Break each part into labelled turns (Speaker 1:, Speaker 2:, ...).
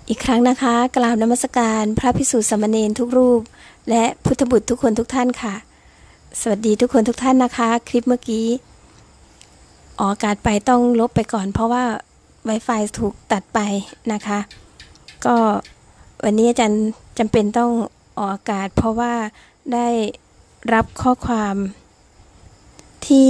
Speaker 1: อีกครั้งนะคะกราบนมัสการพระภิกษุสามเณรทุกรูปและพุทธบุตรทุกคนทุกท่านค่ะสวัสดีทุกคนทุกท่านนะคะคลิปเมื่อกี้ออกอากาศไปต้องลบไปก่อนเพราะว่า Wi-Fi ถูกตัดไปนะคะก็วันนี้อาจารย์จำเป็นต้องออกอากาศเพราะว่าได้รับข้อความที่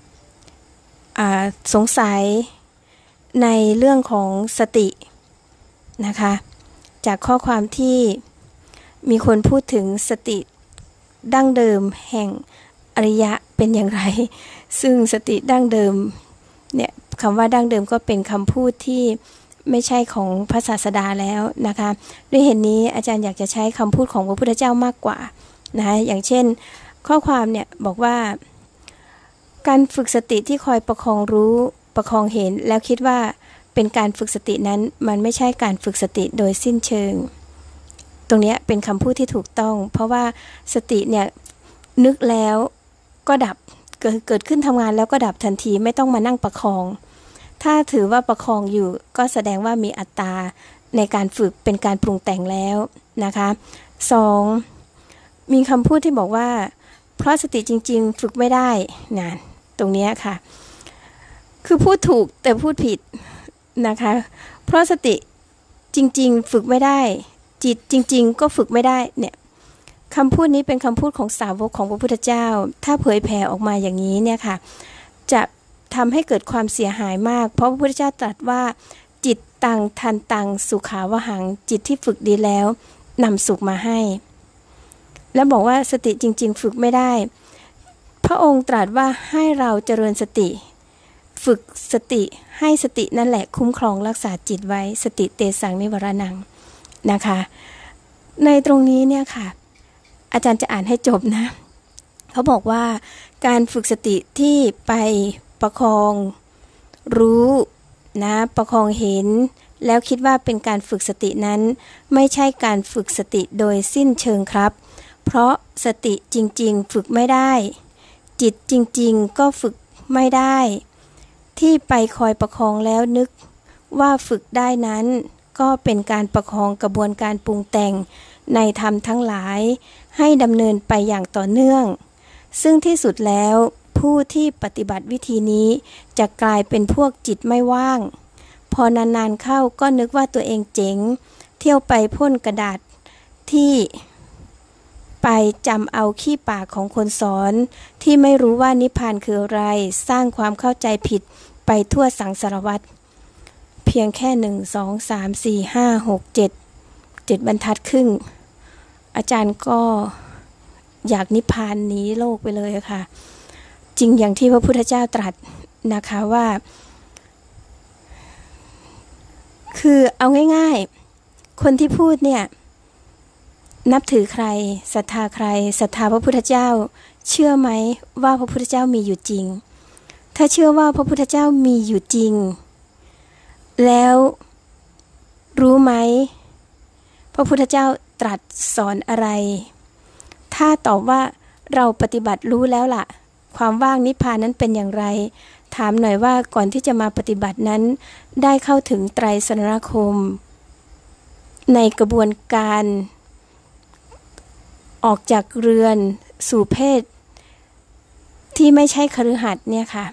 Speaker 1: สงสัยในเรื่องของสตินะคะจากข้อความที่มีคนพูดถึงสติดั้งเดิมแห่งอริยะเป็นอย่างไรซึ่งสติดั้งเดิมเนี่ยคำว่าดั้งเดิมก็เป็นคำพูดที่ไม่ใช่ของพระศาสดาแล้วนะคะด้วยเหตุนี้อาจารย์อยากจะใช้คำพูดของพระพุทธเจ้ามากกว่านะคะอย่างเช่นข้อความเนี่ยบอกว่าการฝึกสติที่คอยประคองรู้ประคองเห็นแล้วคิดว่าเป็นการฝึกสตินั้นมันไม่ใช่การฝึกสติโดยสิ้นเชิงตรงนี้เป็นคำพูดที่ถูกต้องเพราะว่าสติเนี่ยนึกแล้วก็ดับเกิดขึ้นทำงานแล้วก็ดับทันทีไม่ต้องมานั่งประคองถ้าถือว่าประคองอยู่ก็แสดงว่ามีอัตตาในการฝึกเป็นการปรุงแต่งแล้วนะคะ2มีคำพูดที่บอกว่าเพราะสติจริงๆฝึกไม่ได้นะตรงนี้ค่ะคือพูดถูกแต่พูดผิดนะคะเพราะสติจริงๆฝึกไม่ได้จิตจริงๆก็ฝึกไม่ได้เนี่ยคำพูดนี้เป็นคำพูดของสาวกของพระพุทธเจ้าถ้าเผยแผ่ออกมาอย่างนี้เนี่ยค่ะจะทำให้เกิดความเสียหายมากเพราะพระพุทธเจ้าตรัสว่าจิตตังทันตังสุขาวหังจิตที่ฝึกดีแล้วนำสุขมาให้และบอกว่าสติจริงๆฝึกไม่ได้พระองค์ตรัสว่าให้เราเจริญสติฝึกสติให้สตินั่นแหละคุ้มครองรักษาจิตไว้สติเตสังนิวรณังนะคะในตรงนี้เนี่ยค่ะอาจารย์จะอ่านให้จบนะเขาบอกว่าการฝึกสติที่ไปประคองรู้นะประคองเห็นแล้วคิดว่าเป็นการฝึกสตินั้นไม่ใช่การฝึกสติโดยสิ้นเชิงครับเพราะสติจริงๆฝึกไม่ได้จิตจริงๆก็ฝึกไม่ได้ที่ไปคอยประคองแล้วนึกว่าฝึกได้นั้นก็เป็นการประคองกระบวนการปรุงแต่งในธรรมทั้งหลายให้ดำเนินไปอย่างต่อเนื่องซึ่งที่สุดแล้วผู้ที่ปฏิบัติวิธีนี้จะกลายเป็นพวกจิตไม่ว่างพอนานๆเข้าก็นึกว่าตัวเองเจ๋งเที่ยวไปพ่นกระดาษที่ไปจำเอาขี้ปากของคนสอนที่ไม่รู้ว่านิพพานคืออะไรสร้างความเข้าใจผิดไปทั่วสังสารวัฏเพียงแค่1 2 3 4 5 6 7บรรทัดครึ่งอาจารย์ก็อยากนิพพานหนีโลกไปเลยค่ะจริงอย่างที่พระพุทธเจ้าตรัสนะคะว่าคือเอาง่ายๆคนที่พูดเนี่ยนับถือใครศรัทธาใครศรัทธาพระพุทธเจ้าเชื่อไหมว่าพระพุทธเจ้ามีอยู่จริงถ้าเชื่อว่าพระพุทธเจ้ามีอยู่จริงแล้วรู้ไหมพระพุทธเจ้าตรัสสอนอะไรถ้าตอบว่าเราปฏิบัติรู้แล้วล่ะความว่างนิพพานนั้นเป็นอย่างไรถามหน่อยว่าก่อนที่จะมาปฏิบัตินั้นได้เข้าถึงไตรสรณคมในกระบวนการออกจากเรือนสู่เพศที่ไม่ใช่คฤหัสถ์เนี่ยค่ะ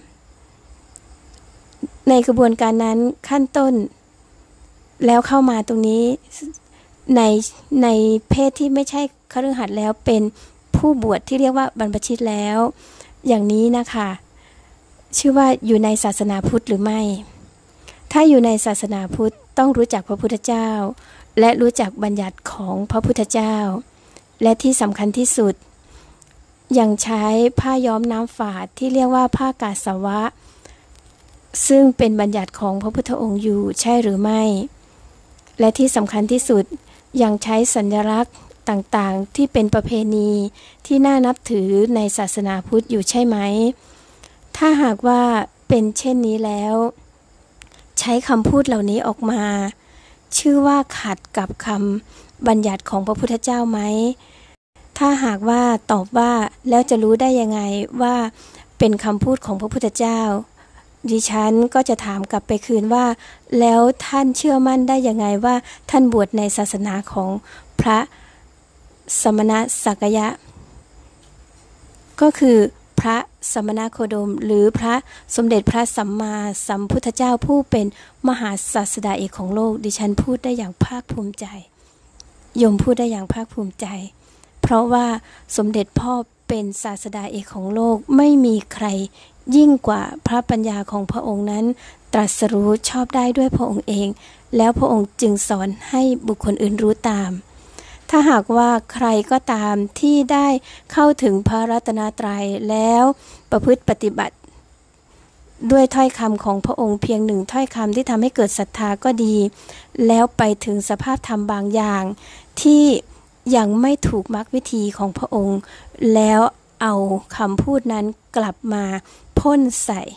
Speaker 1: ในกระบวนการนั้นขั้นต้นแล้วเข้ามาตรงนี้ในเพศที่ไม่ใช่คฤหัสถ์แล้วเป็นผู้บวชที่เรียกว่าบรรพชิตแล้วอย่างนี้นะคะชื่อว่าอยู่ในศาสนาพุทธหรือไม่ถ้าอยู่ในศาสนาพุทธต้องรู้จักพระพุทธเจ้าและรู้จักบัญญัติของพระพุทธเจ้าและที่สำคัญที่สุดยังใช้ผ้าย้อมน้ำฝาดที่เรียกว่าผ้ากาสาวะซึ่งเป็นบัญญัติของพระพุทธองค์อยู่ใช่หรือไม่และที่สำคัญที่สุดยังใช้สัญลักษณ์ต่างๆที่เป็นประเพณีที่น่านับถือในศาสนาพุทธอยู่ใช่ไหมถ้าหากว่าเป็นเช่นนี้แล้วใช้คำพูดเหล่านี้ออกมาชื่อว่าขัดกับคำบัญญัติของพระพุทธเจ้าไหมถ้าหากว่าตอบว่าแล้วจะรู้ได้ยังไงว่าเป็นคำพูดของพระพุทธเจ้าดิฉันก็จะถามกลับไปคืนว่าแล้วท่านเชื่อมั่นได้ยังไงว่าท่านบวชในศาสนาของพระสมณสักยะก็คือพระสมณโคดมหรือพระสมเด็จพระสัมมาสัมพุทธเจ้าผู้เป็นมหาศาสดาเอกของโลกดิฉันพูดได้อย่างภาคภูมิใจโยมพูดได้อย่างภาคภูมิใจเพราะว่าสมเด็จพ่อเป็นศาสดาเอกของโลกไม่มีใครยิ่งกว่าพระปัญญาของพระองค์นั้นตรัสรู้ชอบได้ด้วยพระองค์เองแล้วพระองค์จึงสอนให้บุคคลอื่นรู้ตามถ้าหากว่าใครก็ตามที่ได้เข้าถึงพระรัตนตรัยแล้วประพฤติปฏิบัติด้วยถ้อยคำของพระองค์เพียงหนึ่งถ้อยคำที่ทำให้เกิดศรัทธาก็ดีแล้วไปถึงสภาพธรรมบางอย่างที่ยังไม่ถูกมรรควิธีของพระองค์แล้วเอาคำพูดนั้นกลับมาพ่นใส่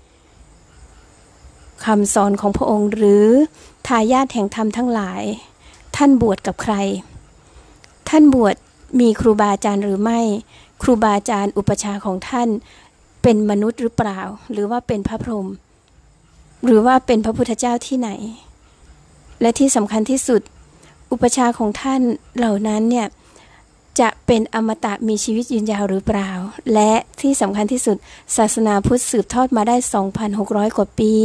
Speaker 1: คำสอนของพระองค์หรือทายาทแห่งธรรมทั้งหลายท่านบวชกับใครท่านบวชมีครูบาอาจารย์หรือไม่ครูบาอาจารย์อุปชาของท่านเป็นมนุษย์หรือเปล่าหรือว่าเป็นพระพรหมหรือว่าเป็นพระพุทธเจ้าที่ไหนและที่สำคัญที่สุดอุปชาของท่านเหล่านั้นเนี่ยจะเป็นอมตะมีชีวิตยืนยาวหรือเปล่าและที่สำคัญที่สุดศาสนาพุทธสืบทอดมาได้ 2,600 กว่าปี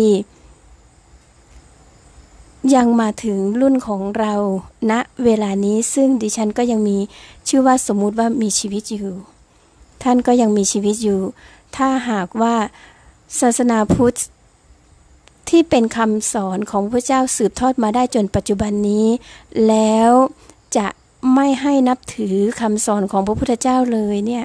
Speaker 1: ยังมาถึงรุ่นของเราณเวลานี้ซึ่งดิฉันก็ยังมีชื่อว่าสมมุติว่ามีชีวิตอยู่ท่านก็ยังมีชีวิตอยู่ถ้าหากว่าศาสนาพุทธที่เป็นคำสอนของพระเจ้าสืบทอดมาได้จนปัจจุบันนี้แล้วจะไม่ให้นับถือคำสอนของพระพุทธเจ้าเลยเนี่ย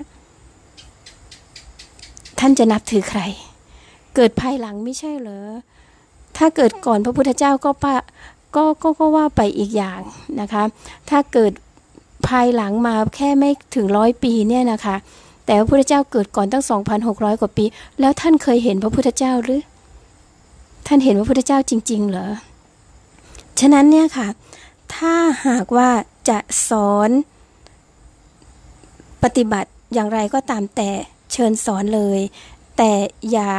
Speaker 1: ท่านจะนับถือใครเกิดภายหลังไม่ใช่เหรอถ้าเกิดก่อนพระพุทธเจ้าก็ว่าไปอีกอย่างนะคะถ้าเกิดภายหลังมาแค่ไม่ถึง100 ปีเนี่ยนะคะแต่พระพุทธเจ้าเกิดก่อนตั้ง 2,600 กว่าปีแล้วท่านเคยเห็นพระพุทธเจ้าหรือท่านเห็นพระพุทธเจ้าจริงๆเหรอฉะนั้นเนี่ยค่ะถ้าหากว่าจะสอนปฏิบัติอย่างไรก็ตามแต่เชิญสอนเลยแต่อย่า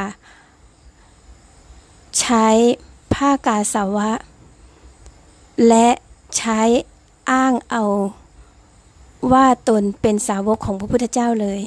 Speaker 1: ใช้ผ้ากาสาวะและใช้อ้างเอาว่าตนเป็นสาวกของพระพุทธเจ้าเลย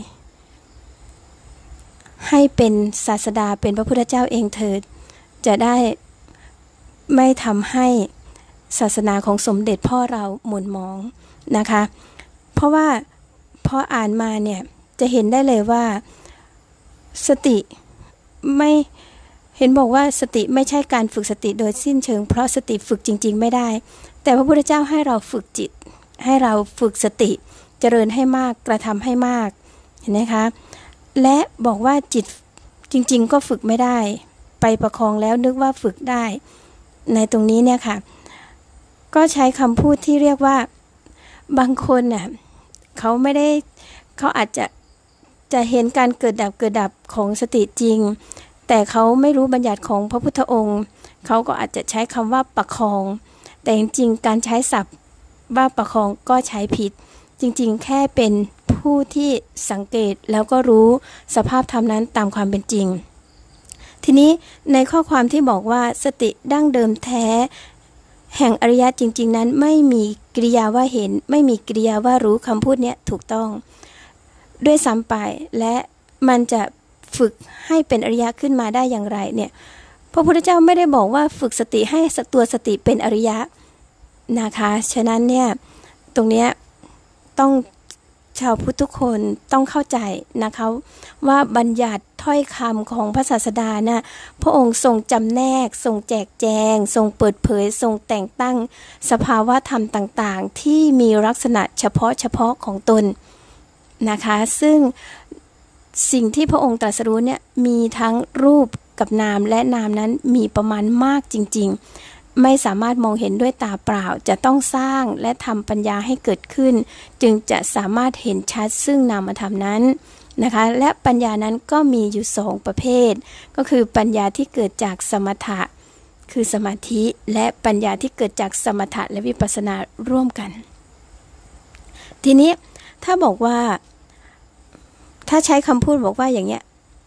Speaker 1: ให้เป็นศาสดาเป็นพระพุทธเจ้าเองเถิดจะได้ไม่ทำให้ศาสนาของสมเด็จพ่อเราหม่นหมองนะคะเพราะว่าพออ่านมาเนี่ยจะเห็นได้เลยว่าสติไม่เห็นบอกว่าสติไม่ใช่การฝึกสติโดยสิ้นเชิงเพราะสติฝึกจริงๆไม่ได้แต่พระพุทธเจ้าให้เราฝึกจิตให้เราฝึกสติเจริญให้มากกระทำให้มากเห็นไหมคะและบอกว่าจิตจริงๆก็ฝึกไม่ได้ไปประคองแล้วนึกว่าฝึกได้ในตรงนี้เนี่ยค่ะก็ใช้คำพูดที่เรียกว่าบางคนน่ะเขาไม่ได้เขาอาจจะเห็นการเกิดดับของสติจริงแต่เขาไม่รู้บัญญัติของพระพุทธองค์เขาก็อาจจะใช้คำว่าประคองแต่จริงๆการใช้ศัพท์ว่าประคองก็ใช้ผิดจริงๆแค่เป็นผู้ที่สังเกตแล้วก็รู้สภาพธรรมนั้นตามความเป็นจริงทีนี้ในข้อความที่บอกว่าสติดั้งเดิมแท้แห่งอริยะจริงๆนั้นไม่มีกริยาว่าเห็นไม่มีกริยาว่ารู้คำพูดนี้ถูกต้องด้วยซ้ำไปและมันจะฝึกให้เป็นอริยะขึ้นมาได้อย่างไรเนี่ยพระพุทธเจ้าไม่ได้บอกว่าฝึกสติให้ตัวสติเป็นอริยะนะคะฉะนั้นเนี่ยตรงเนี้ยต้องชาวพุทธทุกคนต้องเข้าใจนะคะว่าบัญญัติถ้อยคำของพระศาสดานะพระองค์ทรงจำแนกทรงแจกแจงทรงเปิดเผยทรงแต่งตั้งสภาวะธรรมต่างๆที่มีลักษณะเฉพาะของตนนะคะซึ่งสิ่งที่พระองค์ตรัสรู้เนี่ยมีทั้งรูปกับนามและนามนั้นมีประมาณมากจริงๆไม่สามารถมองเห็นด้วยตาเปล่าจะต้องสร้างและทำปัญญาให้เกิดขึ้นจึงจะสามารถเห็นชัดซึ่งนามธรรมนั้นนะคะและปัญญานั้นก็มีอยู่2ประเภทก็คือปัญญาที่เกิดจากสมถะคือสมาธิและปัญญาที่เกิดจากสมถะและวิปัสสนาร่วมกันทีนี้ถ้าบอกว่าถ้าใช้คำพูดบอกว่าอย่างเงี้ย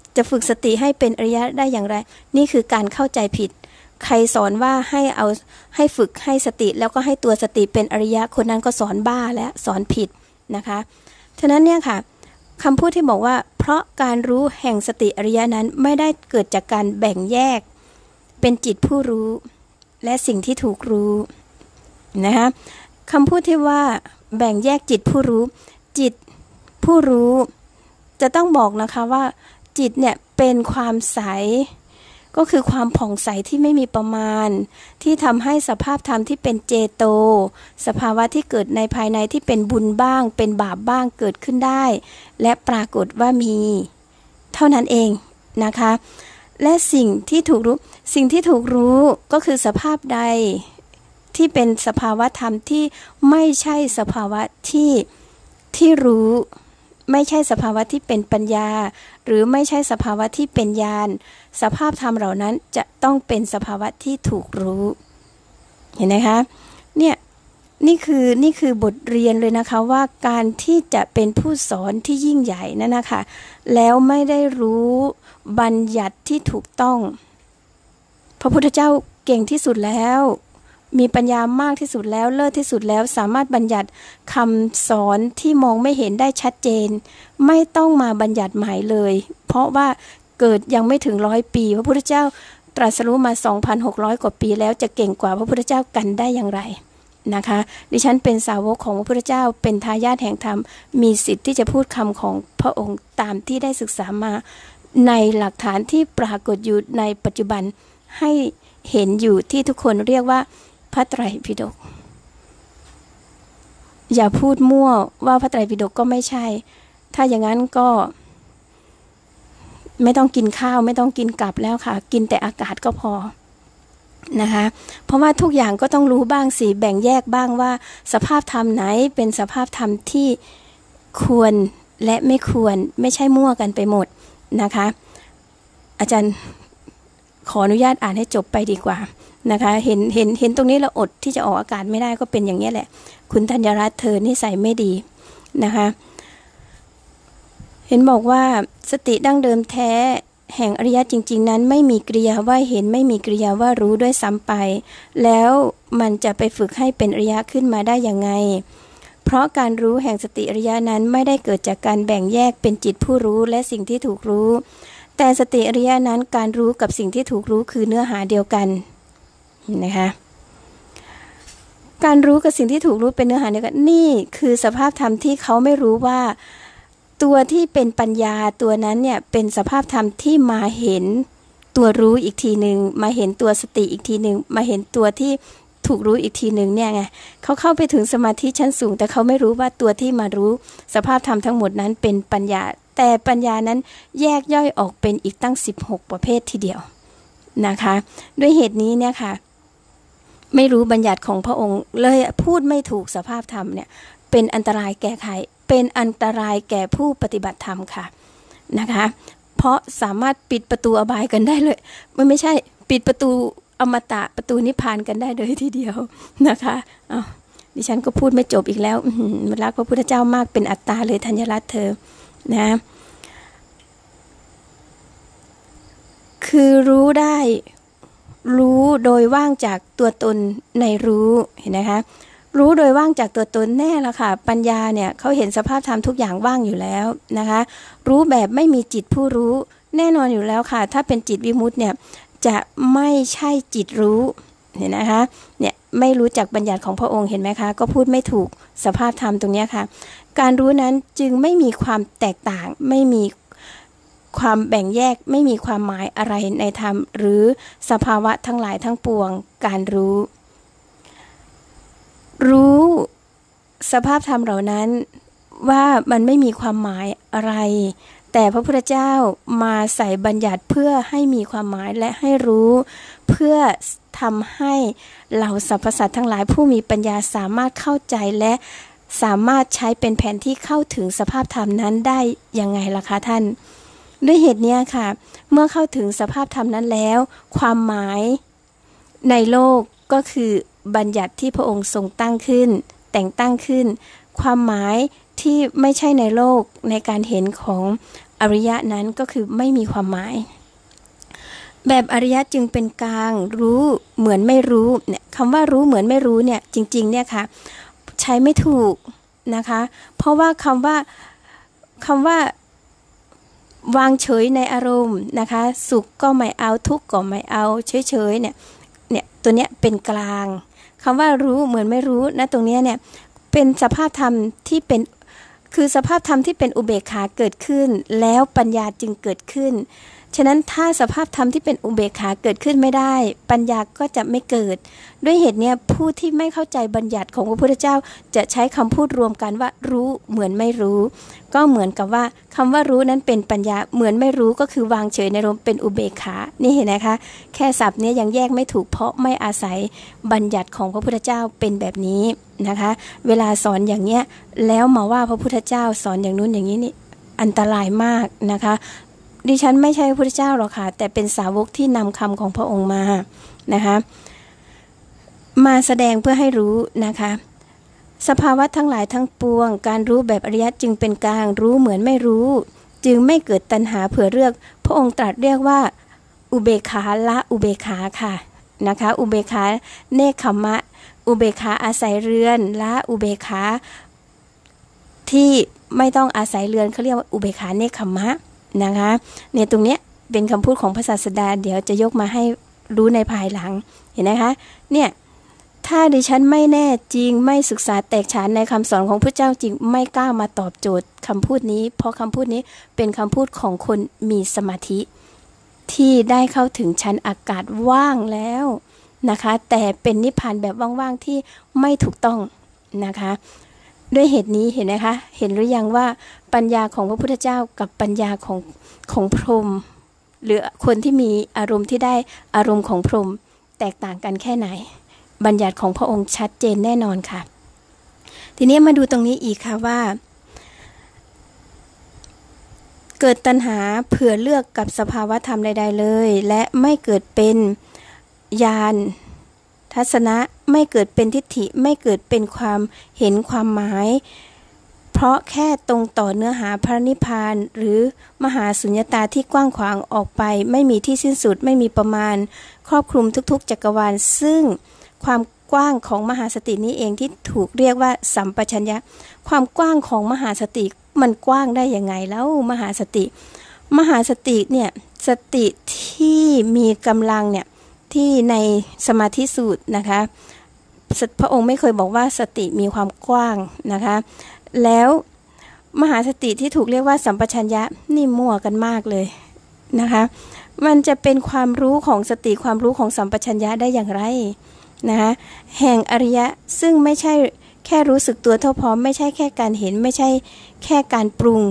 Speaker 1: จะฝึกสติให้เป็นอริยะได้อย่างไรนี่คือการเข้าใจผิดใครสอนว่าให้ฝึกให้สติแล้วก็ให้ตัวสติเป็นอริยะคนนั้นก็สอนบ้าและสอนผิดนะคะฉะนั้นเนี่ยค่ะคำพูดที่บอกว่าเพราะการรู้แห่งสติอริยะนั้นไม่ได้เกิดจากการแบ่งแยกเป็นจิตผู้รู้และสิ่งที่ถูกรู้นะคะคำพูดที่ว่าแบ่งแยกจิตผู้รู้จิตผู้รู้จะต้องบอกนะคะว่าจิตเนี่ยเป็นความใสก็คือความผ่องใสที่ไม่มีประมาณที่ทำให้สภาพธรรมที่เป็นเจโตสภาวะที่เกิดในภายในที่เป็นบุญบ้างเป็นบาปบ้างเกิดขึ้นได้และปรากฏว่ามีเท่านั้นเองนะคะและสิ่งที่ถูกรู้ก็คือสภาพใดที่เป็นสภาวะธรรมที่ไม่ใช่สภาวะที่รู้ไม่ใช่สภาวะที่เป็นปัญญาหรือไม่ใช่สภาวะที่เป็นญาณสภาพธรรมเหล่านั้นจะต้องเป็นสภาวะที่ถูกรู้เห็นไหมคะเนี่ยนี่คือบทเรียนเลยนะคะว่าการที่จะเป็นผู้สอนที่ยิ่งใหญ่นั่นนะคะแล้วไม่ได้รู้บัญญัติที่ถูกต้องพระพุทธเจ้าเก่งที่สุดแล้วมีปัญญามากที่สุดแล้วเลิศที่สุดแล้วสามารถบัญญัติคำสอนที่มองไม่เห็นได้ชัดเจนไม่ต้องมาบัญญัติใหม่เลยเพราะว่าเกิดยังไม่ถึง100 ปีพระพุทธเจ้าตรัสรู้มา 2,600 กว่าปีแล้วจะเก่งกว่าพระพุทธเจ้ากันได้อย่างไรนะคะดิฉันเป็นสาวกของพระพุทธเจ้าเป็นทายาทแห่งธรรมมีสิทธิ์ที่จะพูดคำของพระองค์ตามที่ได้ศึกษามาในหลักฐานที่ปรากฏอยู่ในปัจจุบันให้เห็นอยู่ที่ทุกคนเรียกว่าพระไตรปิฎกอย่าพูดมั่วว่าพระไตรปิฎกก็ไม่ใช่ถ้าอย่างนั้นก็ไม่ต้องกินข้าวไม่ต้องกินกลับแล้วค่ะกินแต่อากาศก็พอนะคะเพราะว่าทุกอย่างก็ต้องรู้บ้างสิแบ่งแยกบ้างว่าสภาพธรรมไหนเป็นสภาพธรรมที่ควรและไม่ควรไม่ใช่มั่วกันไปหมดนะคะอาจารย์ขออนุญาตอ่านให้จบไปดีกว่านะคะเห็นตรงนี้เราอดที่จะออกอากาศไม่ได้ก็เป็นอย่างนี้แหละคุณธัญรัตน์เธอนิสัยไม่ดีนะคะเห็นบอกว่าสติดั้งเดิมแท้แห่งอริยะจริงๆนั้นไม่มีกริยาว่าเห็นไม่มีกริยาว่ารู้ด้วยซ้ำไปแล้วมันจะไปฝึกให้เป็นอริยะขึ้นมาได้ยังไงเพราะการรู้แห่งสติอริยะนั้นไม่ได้เกิดจากการแบ่งแยกเป็นจิตผู้รู้และสิ่งที่ถูกรู้แต่สติอริยะนั้นการรู้กับสิ่งที่ถูกรู้คือเนื้อหาเดียวกันนะคะการรู้กับสิ่งที่ถูกรู้เป็นเนื้อหาเดียวกันนี่คือสภาพธรรมที่เขาไม่รู้ว่าตัวที่เป็นปัญญาตัวนั้นเนี่ยเป็นสภาพธรรมที่มาเห็นตัวรู้อีกทีหนึ่งมาเห็นตัวสติอีกทีหนึ่งมาเห็นตัวที่ถูกรู้อีกทีหนึ่งเนี่ยไงเขาเข้าไปถึงสมาธิชั้นสูงแต่เขาไม่รู้ว่าตัวที่มารู้สภาพธรรมทั้งหมดนั้นเป็นปัญญาแต่ปัญญานั้นแยกย่อยออกเป็นอีกตั้ง16ประเภททีเดียวนะคะด้วยเหตุนี้เนี่ยค่ะไม่รู้บัญญัติของพระองค์เลยพูดไม่ถูกสภาพธรรมเนี่ยเป็นอันตรายแก่ใครเป็นอันตรายแก่ผู้ปฏิบัติธรรมค่ะนะคะเพราะสามารถปิดประตูอบายกันได้เลยไม่ใช่ปิดประตูอมตะประตูนิพพานกันได้เลยทีเดียวนะคะดิฉันก็พูดไม่จบอีกแล้วรักพระพุทธเจ้ามากเป็นอัตตาเลยธัญรัตน์เธอนะคือรู้ได้รู้โดยว่างจากตัวตนในรู้เห็นไหมคะรู้โดยว่างจากตัวตนแน่ละค่ะปัญญาเนี่ยเขาเห็นสภาพธรรมทุกอย่างว่างอยู่แล้วนะคะรู้แบบไม่มีจิตผู้รู้แน่นอนอยู่แล้วค่ะถ้าเป็นจิตวิมุตติเนี่ยจะไม่ใช่จิตรู้เห็นนะคะเนี่ยไม่รู้จักบัญญัติของพระองค์เห็นไหมคะก็พูดไม่ถูกสภาพธรรมตรงนี้ค่ะการรู้นั้นจึงไม่มีความแตกต่างไม่มีความแบ่งแยกไม่มีความหมายอะไรในธรรมหรือสภาวะทั้งหลายทั้งปวงการรู้สภาพธรรมเหล่านั้นว่ามันไม่มีความหมายอะไรแต่พระพุทธเจ้ามาใส่บัญญัติเพื่อให้มีความหมายและให้รู้เพื่อทำให้เหล่าสรรพสัตว์ทั้งหลายผู้มีปัญญาสามารถเข้าใจและสามารถใช้เป็นแผนที่เข้าถึงสภาพธรรมนั้นได้ยังไงล่ะคะท่านด้วยเหตุนี้ค่ะเมื่อเข้าถึงสภาพธรรมนั้นแล้วความหมายในโลกก็คือบัญญัติที่พระองค์ทรงตั้งขึ้นแต่งตั้งขึ้นความหมายที่ไม่ใช่ในโลกในการเห็นของอริยะนั้นก็คือไม่มีความหมายแบบอริยะจึงเป็นกลางรู้เหมือนไม่รู้เนี่ยคำว่ารู้เหมือนไม่รู้เนี่ยจริงๆเนี่ยค่ะใช้ไม่ถูกนะคะเพราะว่าคำว่าวางเฉยในอารมณ์นะคะสุขก็ไม่เอาทุกข์ก็ไม่เอาเฉยๆเนี่ยตัวเนี้ยเป็นกลางคำว่ารู้เหมือนไม่รู้นะตรงเนี้ยเนี่ยเป็นสภาพธรรมที่เป็นคือสภาพธรรมที่เป็นอุเบกขาเกิดขึ้นแล้วปัญญาจึงเกิดขึ้นฉะนั้นถ้าสภาพธรรมที่เป็นอุเบกขาเกิดขึ้นไม่ได้ปัญญาก็จะไม่เกิดด้วยเหตุนี้ผู้ที่ไม่เข้าใจบัญญัติของพระพุทธเจ้าจะใช้คำพูดรวมกันว่ารู้เหมือนไม่รู้ก็เหมือนกับว่าคำว่ารู้นั้นเป็นปัญญาเหมือนไม่รู้ก็คือวางเฉยในอารมณ์เป็นอุเบกขานี่เห็นนะคะแค่ศัพท์นี้ยังแยกไม่ถูกเพราะไม่อาศัยบัญญัติของพระพุทธเจ้าเป็นแบบนี้นะคะเวลาสอนอย่างเนี้ยแล้วมาว่าพระพุทธเจ้าสอนอย่างนู้นอย่างนี้นี่อันตรายมากนะคะดิฉันไม่ใช่พระพุทธเจ้าหรอกค่ะแต่เป็นสาวกที่นำคำของพระองค์มานะคะมาแสดงเพื่อให้รู้นะคะสภาวะทั้งหลายทั้งปวงการรู้แบบอริยะจึงเป็นกลางรู้เหมือนไม่รู้จึงไม่เกิดตัณหาเผื่อเลือกพระองค์ตรัสเรียกว่าอุเบกขาละอุเบกขาค่ะนะคะอุเบกขาเนคขมะอุเบกขาอาศัยเรือนละอุเบกขาที่ไม่ต้องอาศัยเรือนเขาเรียกว่าอุเบกขาเนคขมะนะคะเนี่ยตรงเนี้ยเป็นคำพูดของพระศาสดาเดี๋ยวจะยกมาให้รู้ในภายหลังเห็นไหมคะเนี่ยถ้าดิฉันไม่แน่จริงไม่ศึกษาแตกฉานในคำสอนของพระเจ้าจริงไม่กล้ามาตอบโจทย์คำพูดนี้เพราะคำพูดนี้เป็นคำพูดของคนมีสมาธิที่ได้เข้าถึงชั้นอากาศว่างแล้วนะคะแต่เป็นนิพพานแบบว่างๆที่ไม่ถูกต้องนะคะด้วยเหตุนี้เห็นไหมคะเห็นหรือยังว่าปัญญาของพระพุทธเจ้ากับปัญญาของพรหมหรือคนที่มีอารมณ์ที่ได้อารมณ์ของพรหมแตกต่างกันแค่ไหนบัญญัติของพระองค์ชัดเจนแน่นอนค่ะทีนี้มาดูตรงนี้อีกค่ะว่าเกิดตัณหาเผื่อเลือกกับสภาวะธรรมใดๆเลยและไม่เกิดเป็นญาณทัศนะไม่เกิดเป็นทิฏฐิไม่เกิดเป็นความเห็นความหมายเพราะแค่ตรงต่อเนื้อหาพระนิพพานหรือมหาสุญญตาที่กว้างขวางออกไปไม่มีที่สิ้นสุดไม่มีประมาณครอบคลุมทุกๆจักรวาลซึ่งความกว้างของมหาสตินี้เองที่ถูกเรียกว่าสัมปชัญญะความกว้างของมหาสติมันกว้างได้ยังไงแล้วมหาสติเนี่ยสติที่มีกำลังเนี่ยที่ในสมาธิสูตรนะคะพระองค์ไม่เคยบอกว่าสติมีความกว้างนะคะแล้วมหาสติที่ถูกเรียกว่าสัมปชัญญะนี่มั่วกันมากเลยนะคะมันจะเป็นความรู้ของสติความรู้ของสัมปชัญญะได้อย่างไรนะคะแห่งอริยะซึ่งไม่ใช่แค่รู้สึกตัวเท่าพร้อมไม่ใช่แค่การเห็นไม่ใช่แค่การปรุง